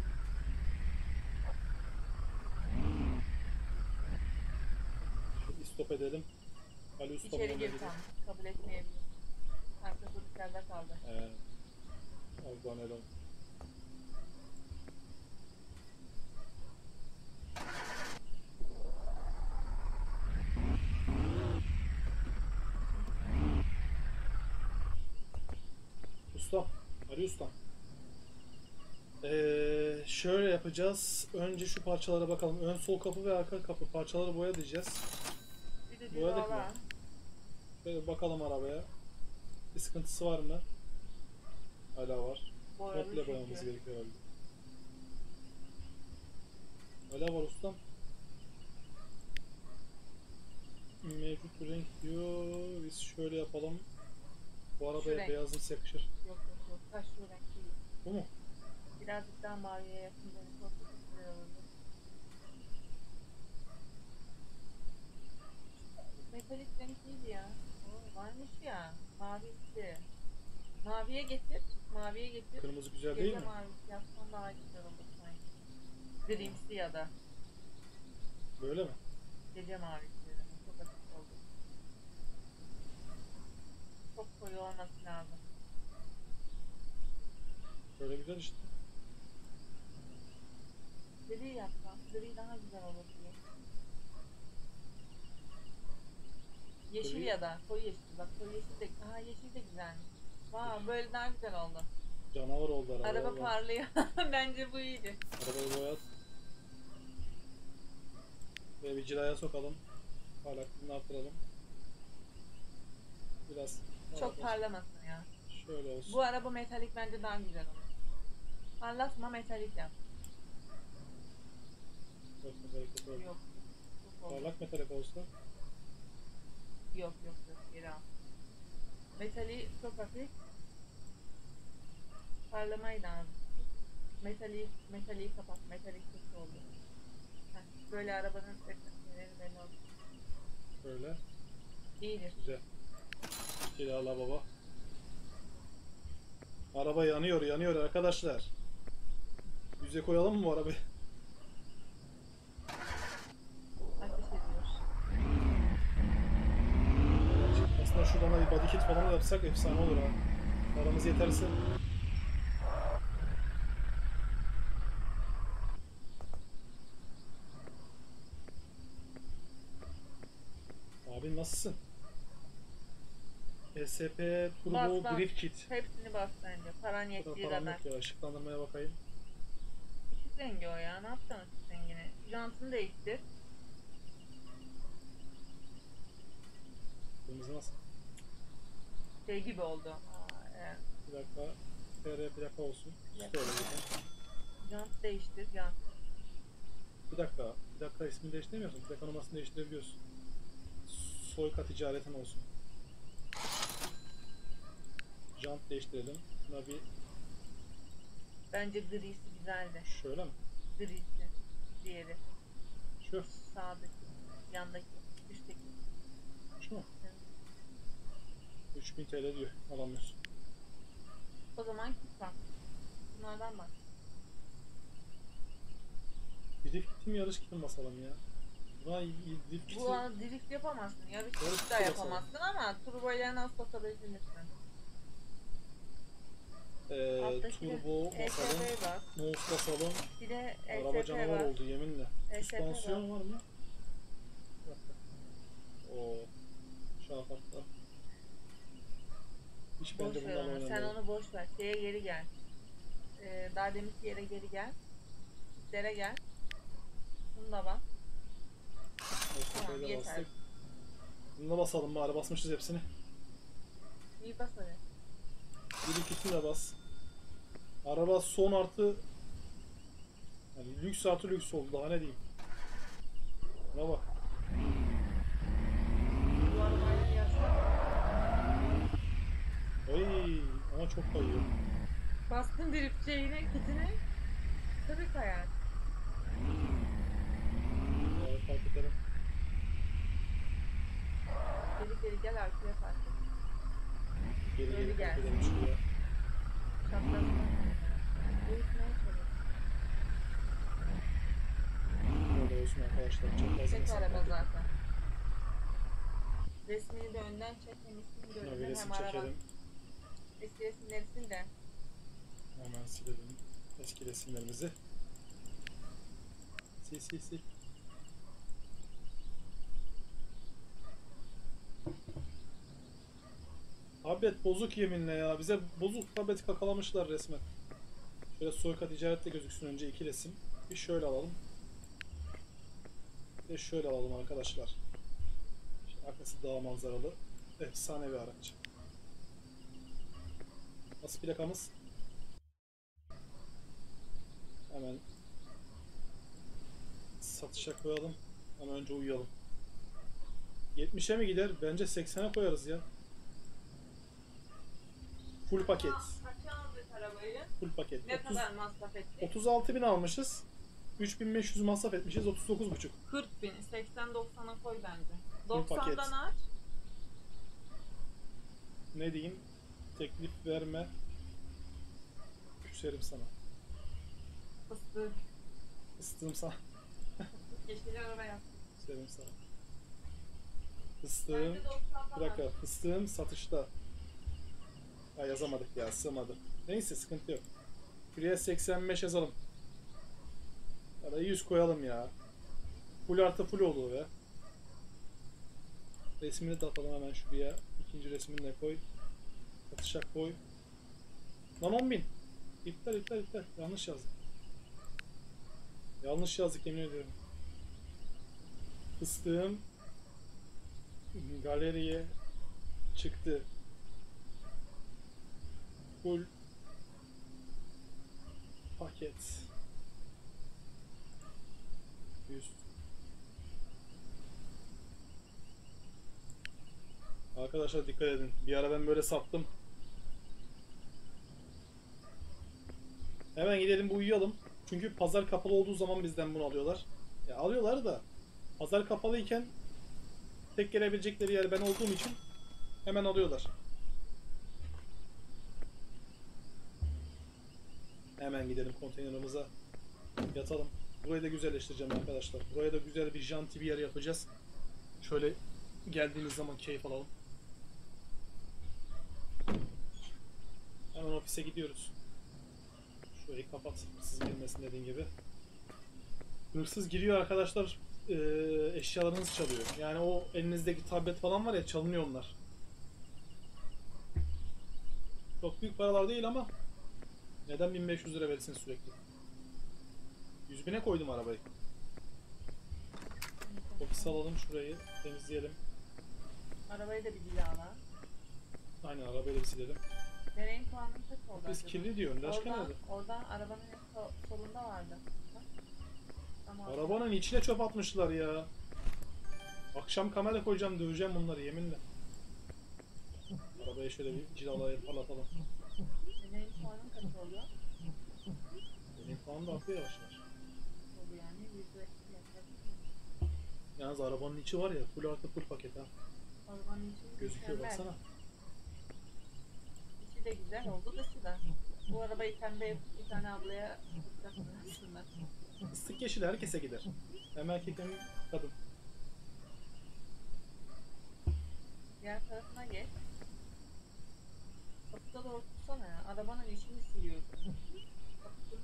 stop edelim. Ali Usta İçeri bana gir dedi. tam. Kabul etmeyebilir. Arkası dışarıda kaldı. Ee, Allah'ın elhamı. Ustam, Ali Ustam. Ee, şöyle yapacağız. Önce şu parçalara bakalım. Ön sol kapı ve arka kapı parçaları boya diyeceğiz. Bir de Boyadık diyorlar. mı? Böyle bakalım arabaya. Bir sıkıntısı var mı? Hala var. Boyalı Komple boyamamız çünkü. gerekiyor herhalde. Hala var ustam. Mevcut bir renk diyor. Biz şöyle yapalım. Bu arabaya renk. beyazımsı yakışır. Yok yok yok. Taş şu renk değil. Bu mu? Birazcık daha maviye yakın benim çok güzel olurdu. Metalik renk değildi ya. Oo, varmış ya. Mavisi. Maviye getir. Maviye getir. Kırmızı güzel değil Gece mi? mavisi yapsan daha güzel olur sanki. Grimsi ya da. Böyle mi? Gece mavisi dedim. Çok açık oldu. Çok koyu olması lazım. Böyle güzel işte. Gri yapsam. Gri daha güzel olur diye. Yeşil Gri. ya da koyu yeşil. Bak koyu yeşil de. Aha yeşil de güzelmiş. Vay böyle daha güzel oldu. Canavar oldu araba. Araba vallahi. parlıyor. Bence bu iyiydi. Arabayı boyat. Ve bir cilaya sokalım. Parlaklığını artıralım. Biraz. Çok Araba parlamasın ya. şöyle olsun. Bu araba metalik bence daha güzel olur. Parlatma metalik yap. Yok, metalik yok. Yok. Çok oldu. Parlak metalik olsa. Yok yok yok. Geri al. Metali çok hafif. Parlamayı lazım. Metali, metaliyi kapat. Metalik kötü oldu. Heh, böyle arabanın sekreterleri belli oldu. Böyle. İyidir. Güzel. Cilala baba. Araba yanıyor yanıyor arkadaşlar. Yüze koyalım mı bu arabayı? Ateş ediyor. Aslında şuradan da bir body kit falan da yapsak efsane olur ha. Paramız yeterse. Abi nasılsın? E S P Turbo Bas, bas. Drift Kit. Hepsini bas bence. Paran Bu yettiği kadar param kadar. yok ya. Işıklandırmaya bakayım. Işık rengi o ya. Ne yapacaksın ışık rengini? Jantını değiştir. Kırmızı nasıl? Şey gibi oldu. Aa, evet. Bir dakika. T R plaka olsun. Evet. Şöyle bakayım. Jant değiştir. Jant. Bir dakika. Bir dakika ismini değiştiremiyorsun. Plaka numarasını değiştirebiliyorsun. Soyka ticaretin olsun. Jant değiştirelim. Buna bir Bence grisi güzeldi. şöyle mi? Grisi. Diğeri. Şu. Sağdaki. Yandaki. Üstteki. Şu mu? Evet. üç bin T L diyor. Alamıyorsun. O zaman kit bak. Bunlardan bak. Drift kiti mi yarış kiti mi basalım ya? Buna drift kiti... Bu an drift yapamazsın. Yarış Yarış kit de kiti yapamazsın ama turboyla nasıl basabilirsin? Ee, Alttaki turbo E S basalım. P bak. Nose basalım. Bir de Araba E S P canavar var. oldu yeminle. E S P Süspansiyon var. var mı? Bir dakika. Oo. Şafatlar. Hiç Boş bence ver bundan onu. Sen oynamıyorum. onu boş ver. Şeye geri gel. Ee, daha deminki yere geri gel. Kitlere gel. Bunu da bak. Tamam, Tamam, yeter. bastık. Bunu da basalım bari. Basmışız hepsini. İyi bas hadi. Bir ikisini de bas. Araba son artı yani lüks artı lüks oldu. Daha ne diyeyim. Buna bak. Bu arabayla yazsana. Ay ama çok kayıyor. Bastın drift şeyine, kitine. Tabii kayar. Evet, fark ederim. Geri geri gel arkaya fark et. Geri Geri geri gel. fark edelim şuraya. Şaplasına. Uyutmaya çalış. Böyle olsun arkadaşlar. Çok lazım. Tek araba zaten. Resmini de önden çek, hem ismini Şuna bir görünür resim hem araba. çekelim. Eski resimleri sil de. Hemen silelim eski resimlerimizi. Sil sil sil. Tablet bozuk yeminle ya. Bize bozuk tablet kakalamışlar resmen. Şöyle Soyka ticarette gözüksün önce iki resim. Bir şöyle alalım. Bir de şöyle alalım arkadaşlar. İşte arkası dağ manzaralı. Efsane bir araç. Nasıl plakamız? Hemen satışa koyalım. Ama önce uyuyalım. yetmişe mi gider? Bence seksene koyarız ya. Full paket. Kaça aldık arabayı? Full paket. Ne otuz, kadar masraf ettik? otuz altı bin almışız. üç bin beş yüz masraf etmişiz. otuz dokuz buçuk. kırk bin. seksen doksana koy bence. Full paket. doksandan aç. Ne diyeyim? Teklif verme. Küserim sana. Fıstık. Fıstığım sana. Yeşil araba yap. Küserim sana. Fıstığım. Bence doksandan Bir aç. dakika. Fıstığım satışta. Ha yazamadık ya. Sığmadı. Neyse sıkıntı yok. Şuraya seksen beş yazalım. Arayı yüz koyalım ya. Full artı full oldu ya. Resmini de atalım hemen şuraya. İkinci resmini de koy. Satışa koy. Lan on bin. İptal iptal iptal. Yanlış yazdık. Yanlış yazdık yemin ediyorum. Fıstığım galeriye çıktı. Full paket. yüz. Arkadaşlar dikkat edin. Bir ara ben böyle sattım. Hemen gidelim bir uyuyalım. Çünkü pazar kapalı olduğu zaman bizden bunu alıyorlar. Ya alıyorlar da pazar kapalıyken tek gelebilecekleri yer ben olduğum için hemen alıyorlar. Hemen gidelim konteynerimize yatalım. Burayı da güzelleştireceğim arkadaşlar. Buraya da güzel bir janti bir yer yapacağız. Şöyle geldiğimiz zaman keyif alalım. Hemen ofise gidiyoruz. Şurayı kapat. Hırsız girmesin dediğin gibi. Hırsız giriyor arkadaşlar. E, eşyalarınızı çalıyor. Yani o elinizdeki tablet falan var ya, çalınıyor onlar. Çok büyük paralar değil ama neden bin beş yüz lira verirsin sürekli? yüz bine koydum arabayı. Ofise alalım şurayı. Temizleyelim. Arabayı da bir dilala. Aynen arabayı da silelim. Deneyim puanın kaç oldu Biz acaba? kirli diyor. Başka Oradan, nerede? oradan arabanın en sol- solunda vardı. Bak. Tamam. Arabanın içine çöp atmışlar ya. Akşam kamera koyacağım, döveceğim bunları yeminle. Arabaya şöyle bir cilalayıp parlatalım. Deneyim puanın kaç oldu? Benim falan da akıyor yavaş yavaş. Oldu yani. Yüzde yaklaşık. Yalnız arabanın içi var ya, full artı full paket ha. Arabanın içi Gözüküyor mükemmel. baksana. İçi de güzel oldu, dışı da. Bu arabayı pembe yapıp bir tane ablaya tutacaktım aslında. Islık yeşil herkese gider. Hem erkek hem kadın. Diğer tarafına geç. Kapıda doğru tutsana ya. Arabanın içini siliyorsun. Kapı-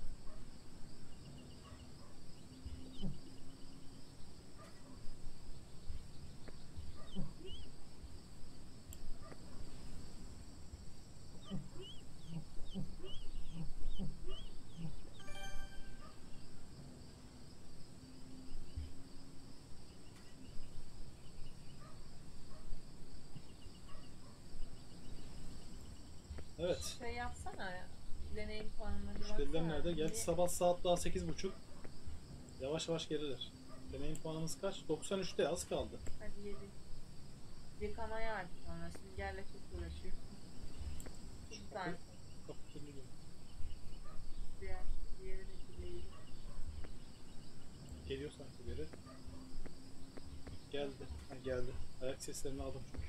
Evet. Şey yapsana ya. Deneyim puanına bir baksana. Müşteriler nerede? Gerçi Bir- sabah saat daha sekiz buçuk. Yavaş yavaş geriler. Deneyim puanımız kaç? doksan üçte az kaldı. Hadi yedi. Yıkamaya artık sonra. Süngerle çok uğraşıyor. Bir tane. Kapı kirli. Diğer, diğeri de kirliydi. Geliyor sanki biri. Geldi. Ha, geldi. Ayak seslerini aldım çünkü.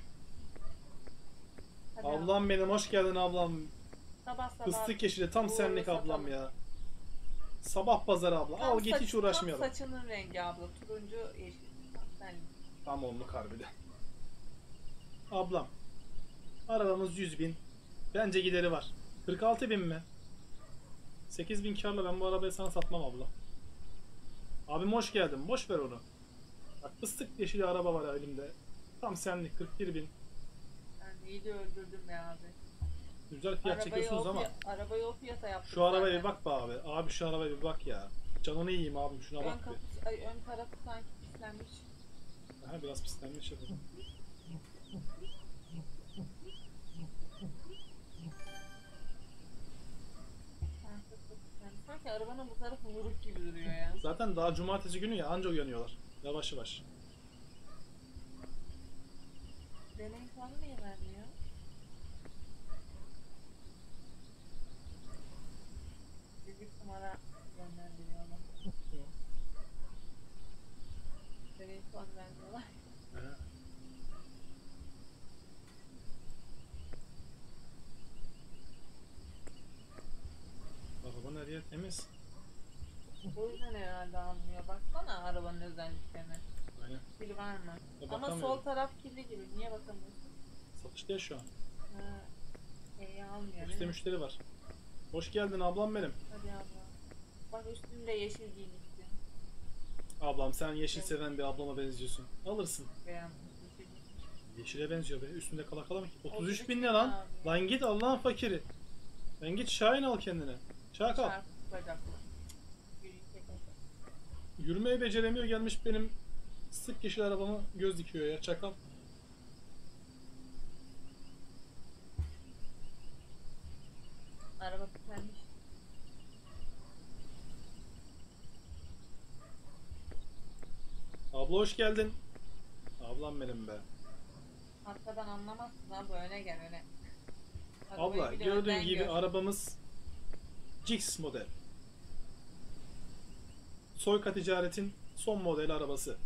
Hadi Ablam benim, hoş geldin ablam. Sabah sabah. Fıstık yeşili tam doğru senlik ablam satalım. ya. Sabah pazarı abla. Tam Al git saç- hiç uğraşmayalım. Tam saçının rengi abla. Turuncu yeşil. Tam senlik. Tam onluk harbiden. Ablam. Arabamız yüz bin. Bence gideri var. kırk altı bin mi? sekiz bin karla ben bu arabayı sana satmam abla. Abim hoş geldin. Boş ver onu. Bak fıstık yeşili araba var elimde. Tam senlik kırk bir bin. Ben iyi de öldürdüm ya abi. Güzel fiyat Arabayı çekiyorsunuz o, ama fiy- arabayı o fiyata yaptım şu arabaya zaten. bir bak be abi. Abi şu arabaya bir bak ya. Canını yiyeyim abim şuna Ön, bak bir. kapısı, ay, ön tarafı sanki pislenmiş. Aha, biraz pislenmiş ya. Sanki çok pislenmiş. Sanki arabanın bu tarafı vuruk gibi duruyor ya. Zaten daha cumartesi günü ya anca uyanıyorlar. Yavaş yavaş. Deneyim puanı niye vermiyor? Büyük numara yönlendiriyorlar. Deneyim puanı vermiyorlar. Aha. Arabanın her yer temiz. O yüzden herhalde almıyor. Baksana arabanın özelliklerine. Aynen. Kil var mı? Ya Ama bakamıyorum. sol taraf kirli gibi. Niye bakamıyorsun? Satışta ya şu an. Ha. İyi almıyor. Ofiste değil mi? müşteri var. Hoş geldin ablam benim. Hadi abla. Bak üstünde yeşil giymişsin. Ablam sen yeşil seven bir ablama benziyorsun. Alırsın. Beğendim. Yeşil giymiş. Yeşile benziyor be. Üstünde kala kala mı ki? otuz üç otuz üç bin bin ne lan? abi. Lan git Allah'ın fakiri. Sen git Şahin al kendine. Şaka al. Çarpık bacaklı. Yürüyüş tekrar. Yürümeyi beceremiyor gelmiş benim sık yeşil arabama göz dikiyor ya çakal. Araba pislenmiş. Abla hoş geldin. Ablam benim be. Arkadan anlamazsın abla, öne gel öne. Arabayı Abla bir de gördüğün önden gibi gör. arabamız Jix model. Soyka ticaretin son model arabası.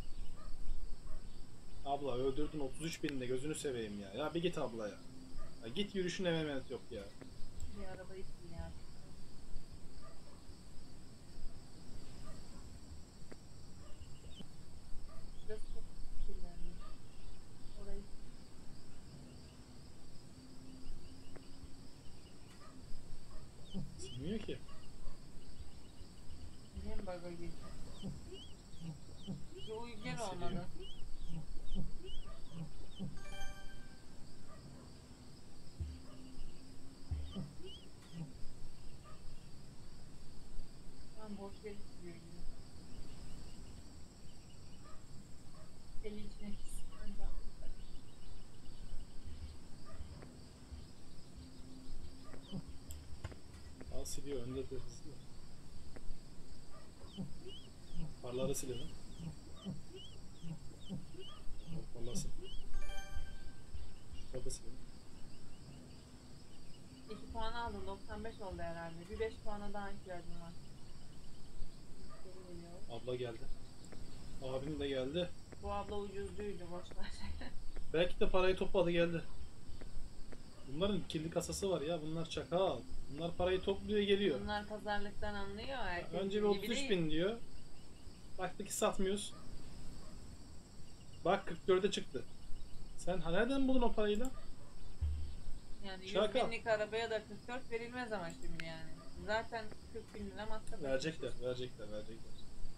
Abla öldürdün otuz üç binde gözünü seveyim ya. Ya bir git abla ya. Ya git yürüyüşüne emanet yok ya. Bir arabayı sil ya. Şurası çok kirlenmiş. Orayı Silmiyor ki. niye mi baga girdi? Bir uygun Siliyor. olmadı. Tam boş yeri siliyor gibi. Eli içine pis. Önce atlayacak. Al siliyor önde de hızlı. Farları siliyor lan. Farları siliyor. Şurada siliyor. iki puan aldın, doksan beş oldu herhalde. Bir beş puana daha ihtiyacım var. Müşteri geliyor. Abla geldi. Abim de geldi. Bu abla ucuzluydu, boş ver. Belki de parayı topladı geldi. Bunların kirli kasası var ya. Bunlar çakal. Bunlar parayı topluyor geliyor. Bunlar pazarlıktan anlıyor. Herkes Önce bir gibi otuz üç değil. bin diyor. Baktık ki satmıyoruz. Bak kırk dörde çıktı. Sen ha nereden buldun o parayı lan? Yani yüz Şaka. binlik arabaya da kırk dört verilmez ama şimdi yani. Zaten kırk bin lira masraf. Verecekler, verecekler, verecekler.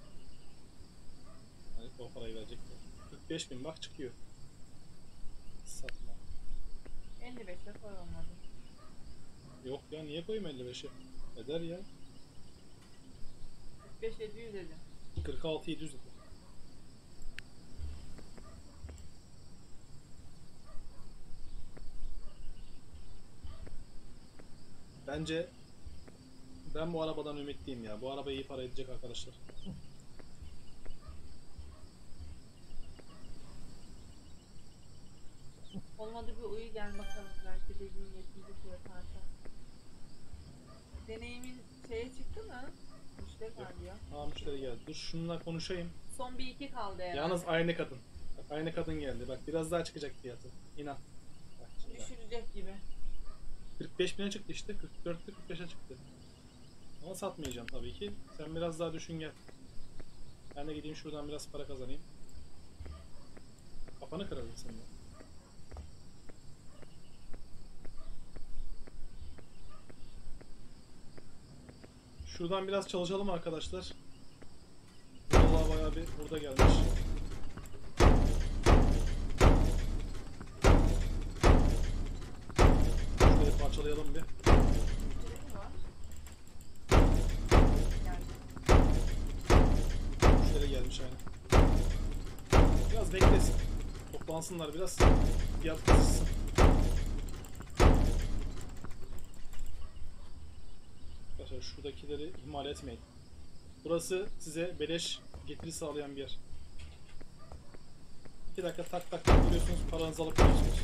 Hani o parayı verecekler. kırk beş bin bak çıkıyor. Satma. elli beşe koy olmadı. Yok ya niye koyayım elli beşe? Eder ya. kırk beş yedi yüz dedim. kırk altı yedi yüz eder. Bence ben bu arabadan ümitliyim ya. Bu araba iyi para edecek arkadaşlar. Olmadı bir uyu gel bakalım. Belki dediğin yetmiş fiyat artar. Deneyimin şeye çıktı mı? Müşteri var diyor. Aa müşteri geldi. Dur şununla konuşayım. Son bir iki kaldı herhalde. Yalnız aynı kadın. Bak aynı kadın geldi. Bak biraz daha çıkacak fiyatı. İnan. Bak şimdi bak. Düşürecek gibi. kırk beş bine çıktı işte. kırk dörtte kırk beşe çıktı. Ama satmayacağım tabii ki. Sen biraz daha düşün gel. Ben de gideyim şuradan biraz para kazanayım. Kafanı kırarım seninle. Şuradan biraz çalışalım arkadaşlar. Vallahi bayağı bir burada gelmiş. Şurayı parçalayalım bir. Müşteri mi var? Yani Müşteri gelmiş aynen. Biraz beklesin. Toplansınlar biraz. Fiyat kızışsın. Arkadaşlar şuradakileri ihmal etmeyin. Burası size beleş getiri sağlayan bir yer. iki dakika tak tak tak vuruyorsunuz, paranızı alıp gidiyorsunuz.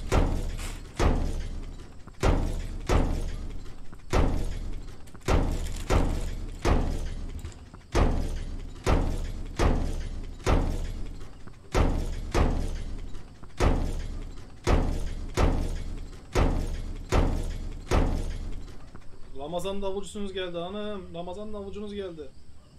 Ramazan davulcusunuz geldi hanım. Ramazan davulcunuz geldi.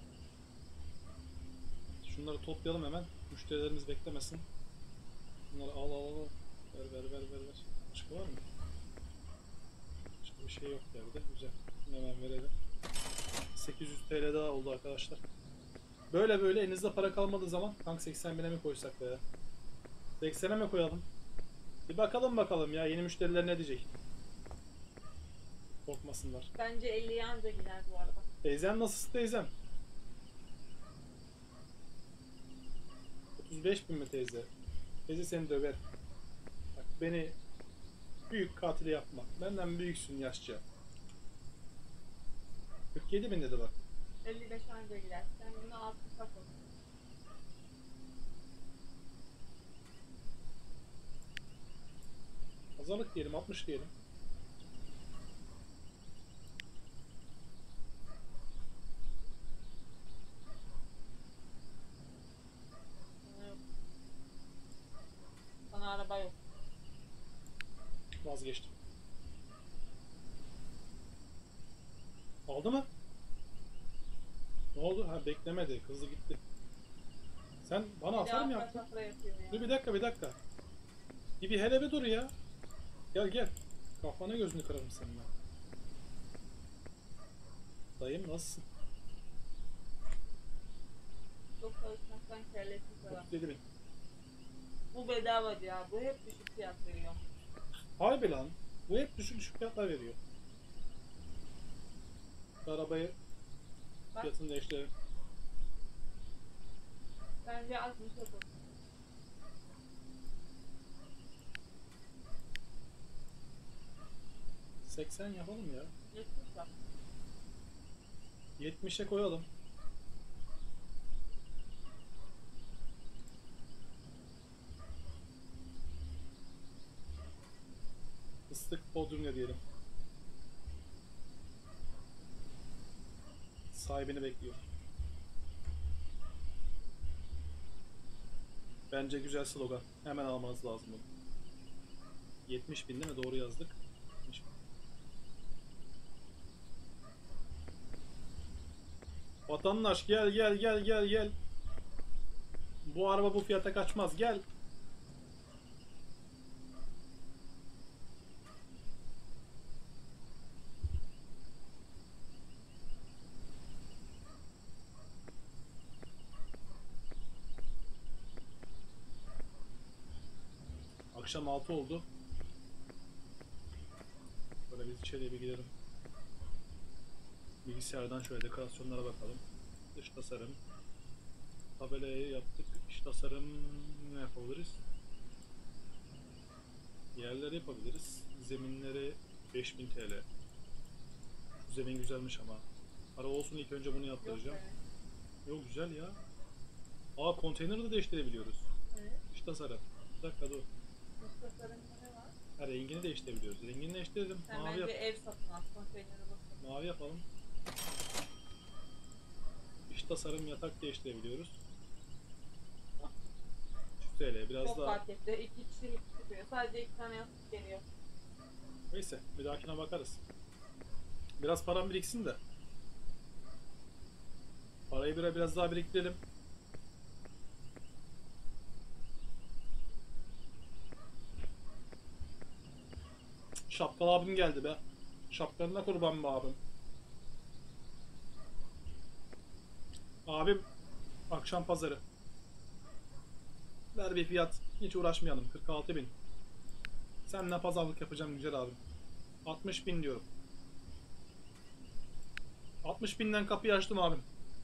Şunları toplayalım hemen. Müşterilerimiz beklemesin. Bunları al al al. Ver ver ver ver ver. Başka var mı? Başka bir şey yok yerde. Güzel. Bunu hemen verelim. sekiz yüz T L daha oldu arkadaşlar. Böyle böyle elinizde para kalmadığı zaman tank seksen bine mi koysak veya seksene mi koyalım? Bir bakalım bakalım ya yeni müşteriler ne diyecek. Korkmasınlar. bence elliye anca gider bu arada. Teyzem nasılsın teyzem? otuz beş bin mi teyze? Teyze seni döver. Bak beni büyük katili yapma. Benden büyüksün yaşça. kırk yedi bin dedi bak. elli beş anca gider. Sen bunu altmışa koy. Pazarlık diyelim altmış diyelim. Sana yok. Sana araba yok. Vazgeçtim. Aldı mı? Ne oldu? Ha beklemedi. Hızlı gitti. Sen bana Bir hasar daha mı kaç yaptın? hafta yapıyor ya. Dur bir dakika bir dakika. Bir, bir hele bir dur ya. Gel gel. Kafana gözünü kırarım senin ben. Dayım nasılsın? Çok çalışmaktan kellesiz adam. otuz yedi bin. Bu bedava ya. Bu hep düşük fiyat veriyor. Harbi lan. Bu hep düşük düşük fiyatlar veriyor. Şu arabayı Bak fiyatını değiştirelim. bence altmışa koy. seksen yapalım ya. yetmiş bak. yetmişe koyalım. Fıstık Bodrum'ya diyelim. Sahibini bekliyor. Bence güzel slogan. Hemen almanız lazım bunu. yetmiş bin değil mi? Doğru yazdık. yetmiş bin. Vatandaş gel gel gel gel gel. Bu araba bu fiyata kaçmaz. Gel. Akşam altı oldu. Böyle biz içeriye bir gidelim. Bilgisayardan şöyle dekorasyonlara bakalım. Dış tasarım. Tabelayı yaptık. İç tasarım ne yapabiliriz? Yerleri yapabiliriz. Zeminleri beş bin T L. Şu zemin güzelmiş ama. Para olsun ilk önce bunu Yok yaptıracağım. be. Yok güzel ya. Aa konteyneri de değiştirebiliyoruz. Evet. İç tasarım. Bir dakika dur. Dış tasarımda ne var? Ha, rengini değiştirebiliyoruz. Rengini değiştirelim. Sen Mavi bence yap. ev satın al. Konteyneri basın. Mavi yapalım. İç tasarım yatak değiştirebiliyoruz. Hah. üç T L biraz Çok daha. fark etti. İki kişilik çıkıyor. Sadece iki tane yastık geliyor. Neyse bir dahakine bakarız. Biraz param biriksin de. Parayı biraz, biraz daha biriktirelim. Şapkalı abim geldi be. Şapkanına kurban be abim. Abim akşam pazarı. Ver bir fiyat. Hiç uğraşmayalım. kırk altı bin. Seninle pazarlık yapacağım güzel abim. altmış bin diyorum. altmış binden kapıyı açtım abim.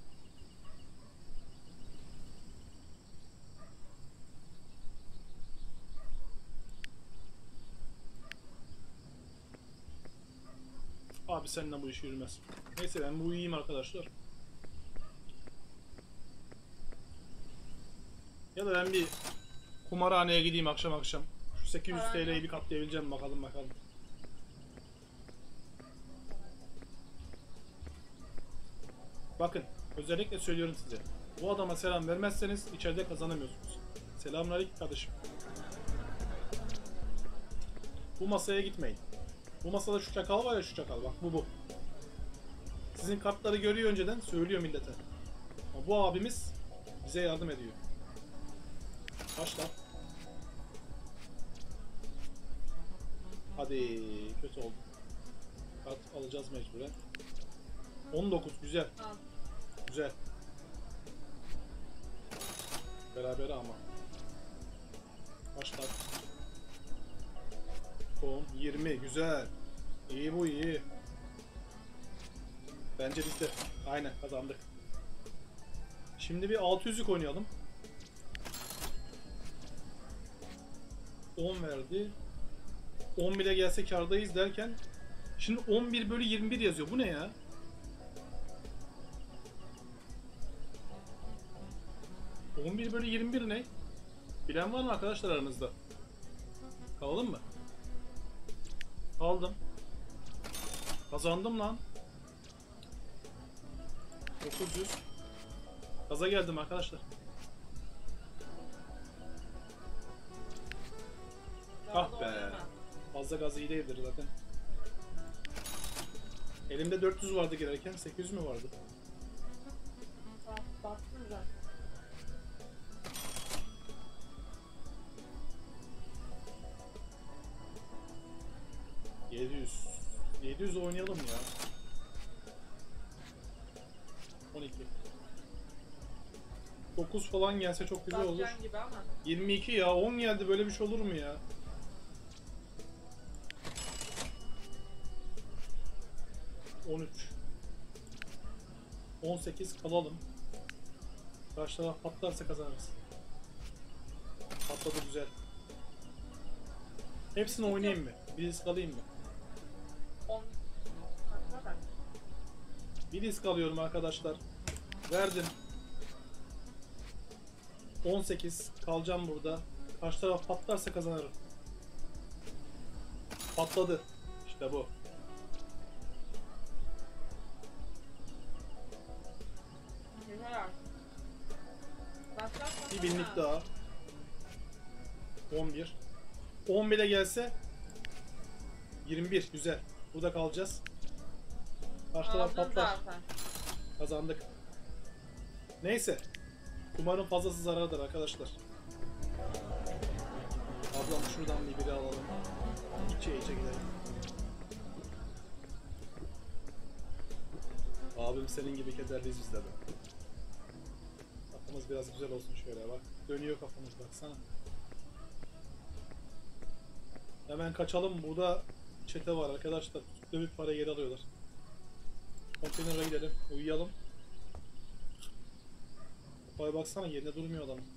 Abi seninle bu iş yürümez. Neyse ben bu iyiyim arkadaşlar. Ya da ben bir kumarhaneye gideyim akşam akşam. Şu sekiz yüz T L'yi bir katlayabileceğim bakalım bakalım. Bakın özellikle söylüyorum size. Bu adama selam vermezseniz içeride kazanamıyorsunuz. Selamünaleyküm kardeşim. Bu masaya gitmeyin. Bu masada şu çakal var ya, şu çakal bak bu bu. Sizin kartları görüyor önceden, söylüyor millete. Ama bu abimiz bize yardım ediyor. Başla. Hadi kötü oldu. Kart alacağız mecburen. on dokuz güzel. Al. Güzel. Beraber ama. Başla. on yirmi güzel. İyi bu iyi. Bence bizde. Aynen kazandık. Şimdi bir altı yüzlük oynayalım. on verdi. on bire gelse kardayız derken şimdi on bir bölü yirmi bir yazıyor. Bu ne ya? on bir bölü yirmi bir ne? Bilen var mı arkadaşlar aranızda? Kalalım mı? Aldım. Kazandım lan. dokuz yüz. Gaza geldim arkadaşlar. Daha Ah da be. oynama. Fazla gaz iyi değildir zaten. Elimde dört yüz vardı girerken, sekiz yüz mü vardı? Bak, baktın zaten. yedi yüz. yedi yüz oynayalım ya. on iki. dokuz falan gelse çok güzel olur. Bakacaksın gibi ama. yirmi iki ya, on geldi, böyle bir şey olur mu ya? on üç. on sekiz kalalım. Karşı taraf patlarsa kazanırız. Patladı güzel. Hepsini oynayayım mı? Bir risk alayım mı? on. Bakma bak. Bir risk alıyorum arkadaşlar. Verdim. on sekiz kalacağım burada. Karşı taraf patlarsa kazanırım. Patladı. İşte bu. Yeter artık. Başlat Bir bakalım binlik ha. daha. on bir. on bire gelse yirmi bir. Güzel. Burada kalacağız. Karşı taraf Aldın patlar. zaten. Kazandık. Neyse. Kumarın fazlası zarardır arkadaşlar. Ablam şuradan bir biri alalım. İçe içe gidelim. Abim senin gibi kederliyiz biz de be. Kafamız biraz güzel olsun şöyle bak. Dönüyor kafamız baksana. Hemen kaçalım. Burada çete var arkadaşlar. Dövüp parayı geri alıyorlar. Konteynere gidelim. Uyuyalım. Vay baksana yerinde durmuyor adam.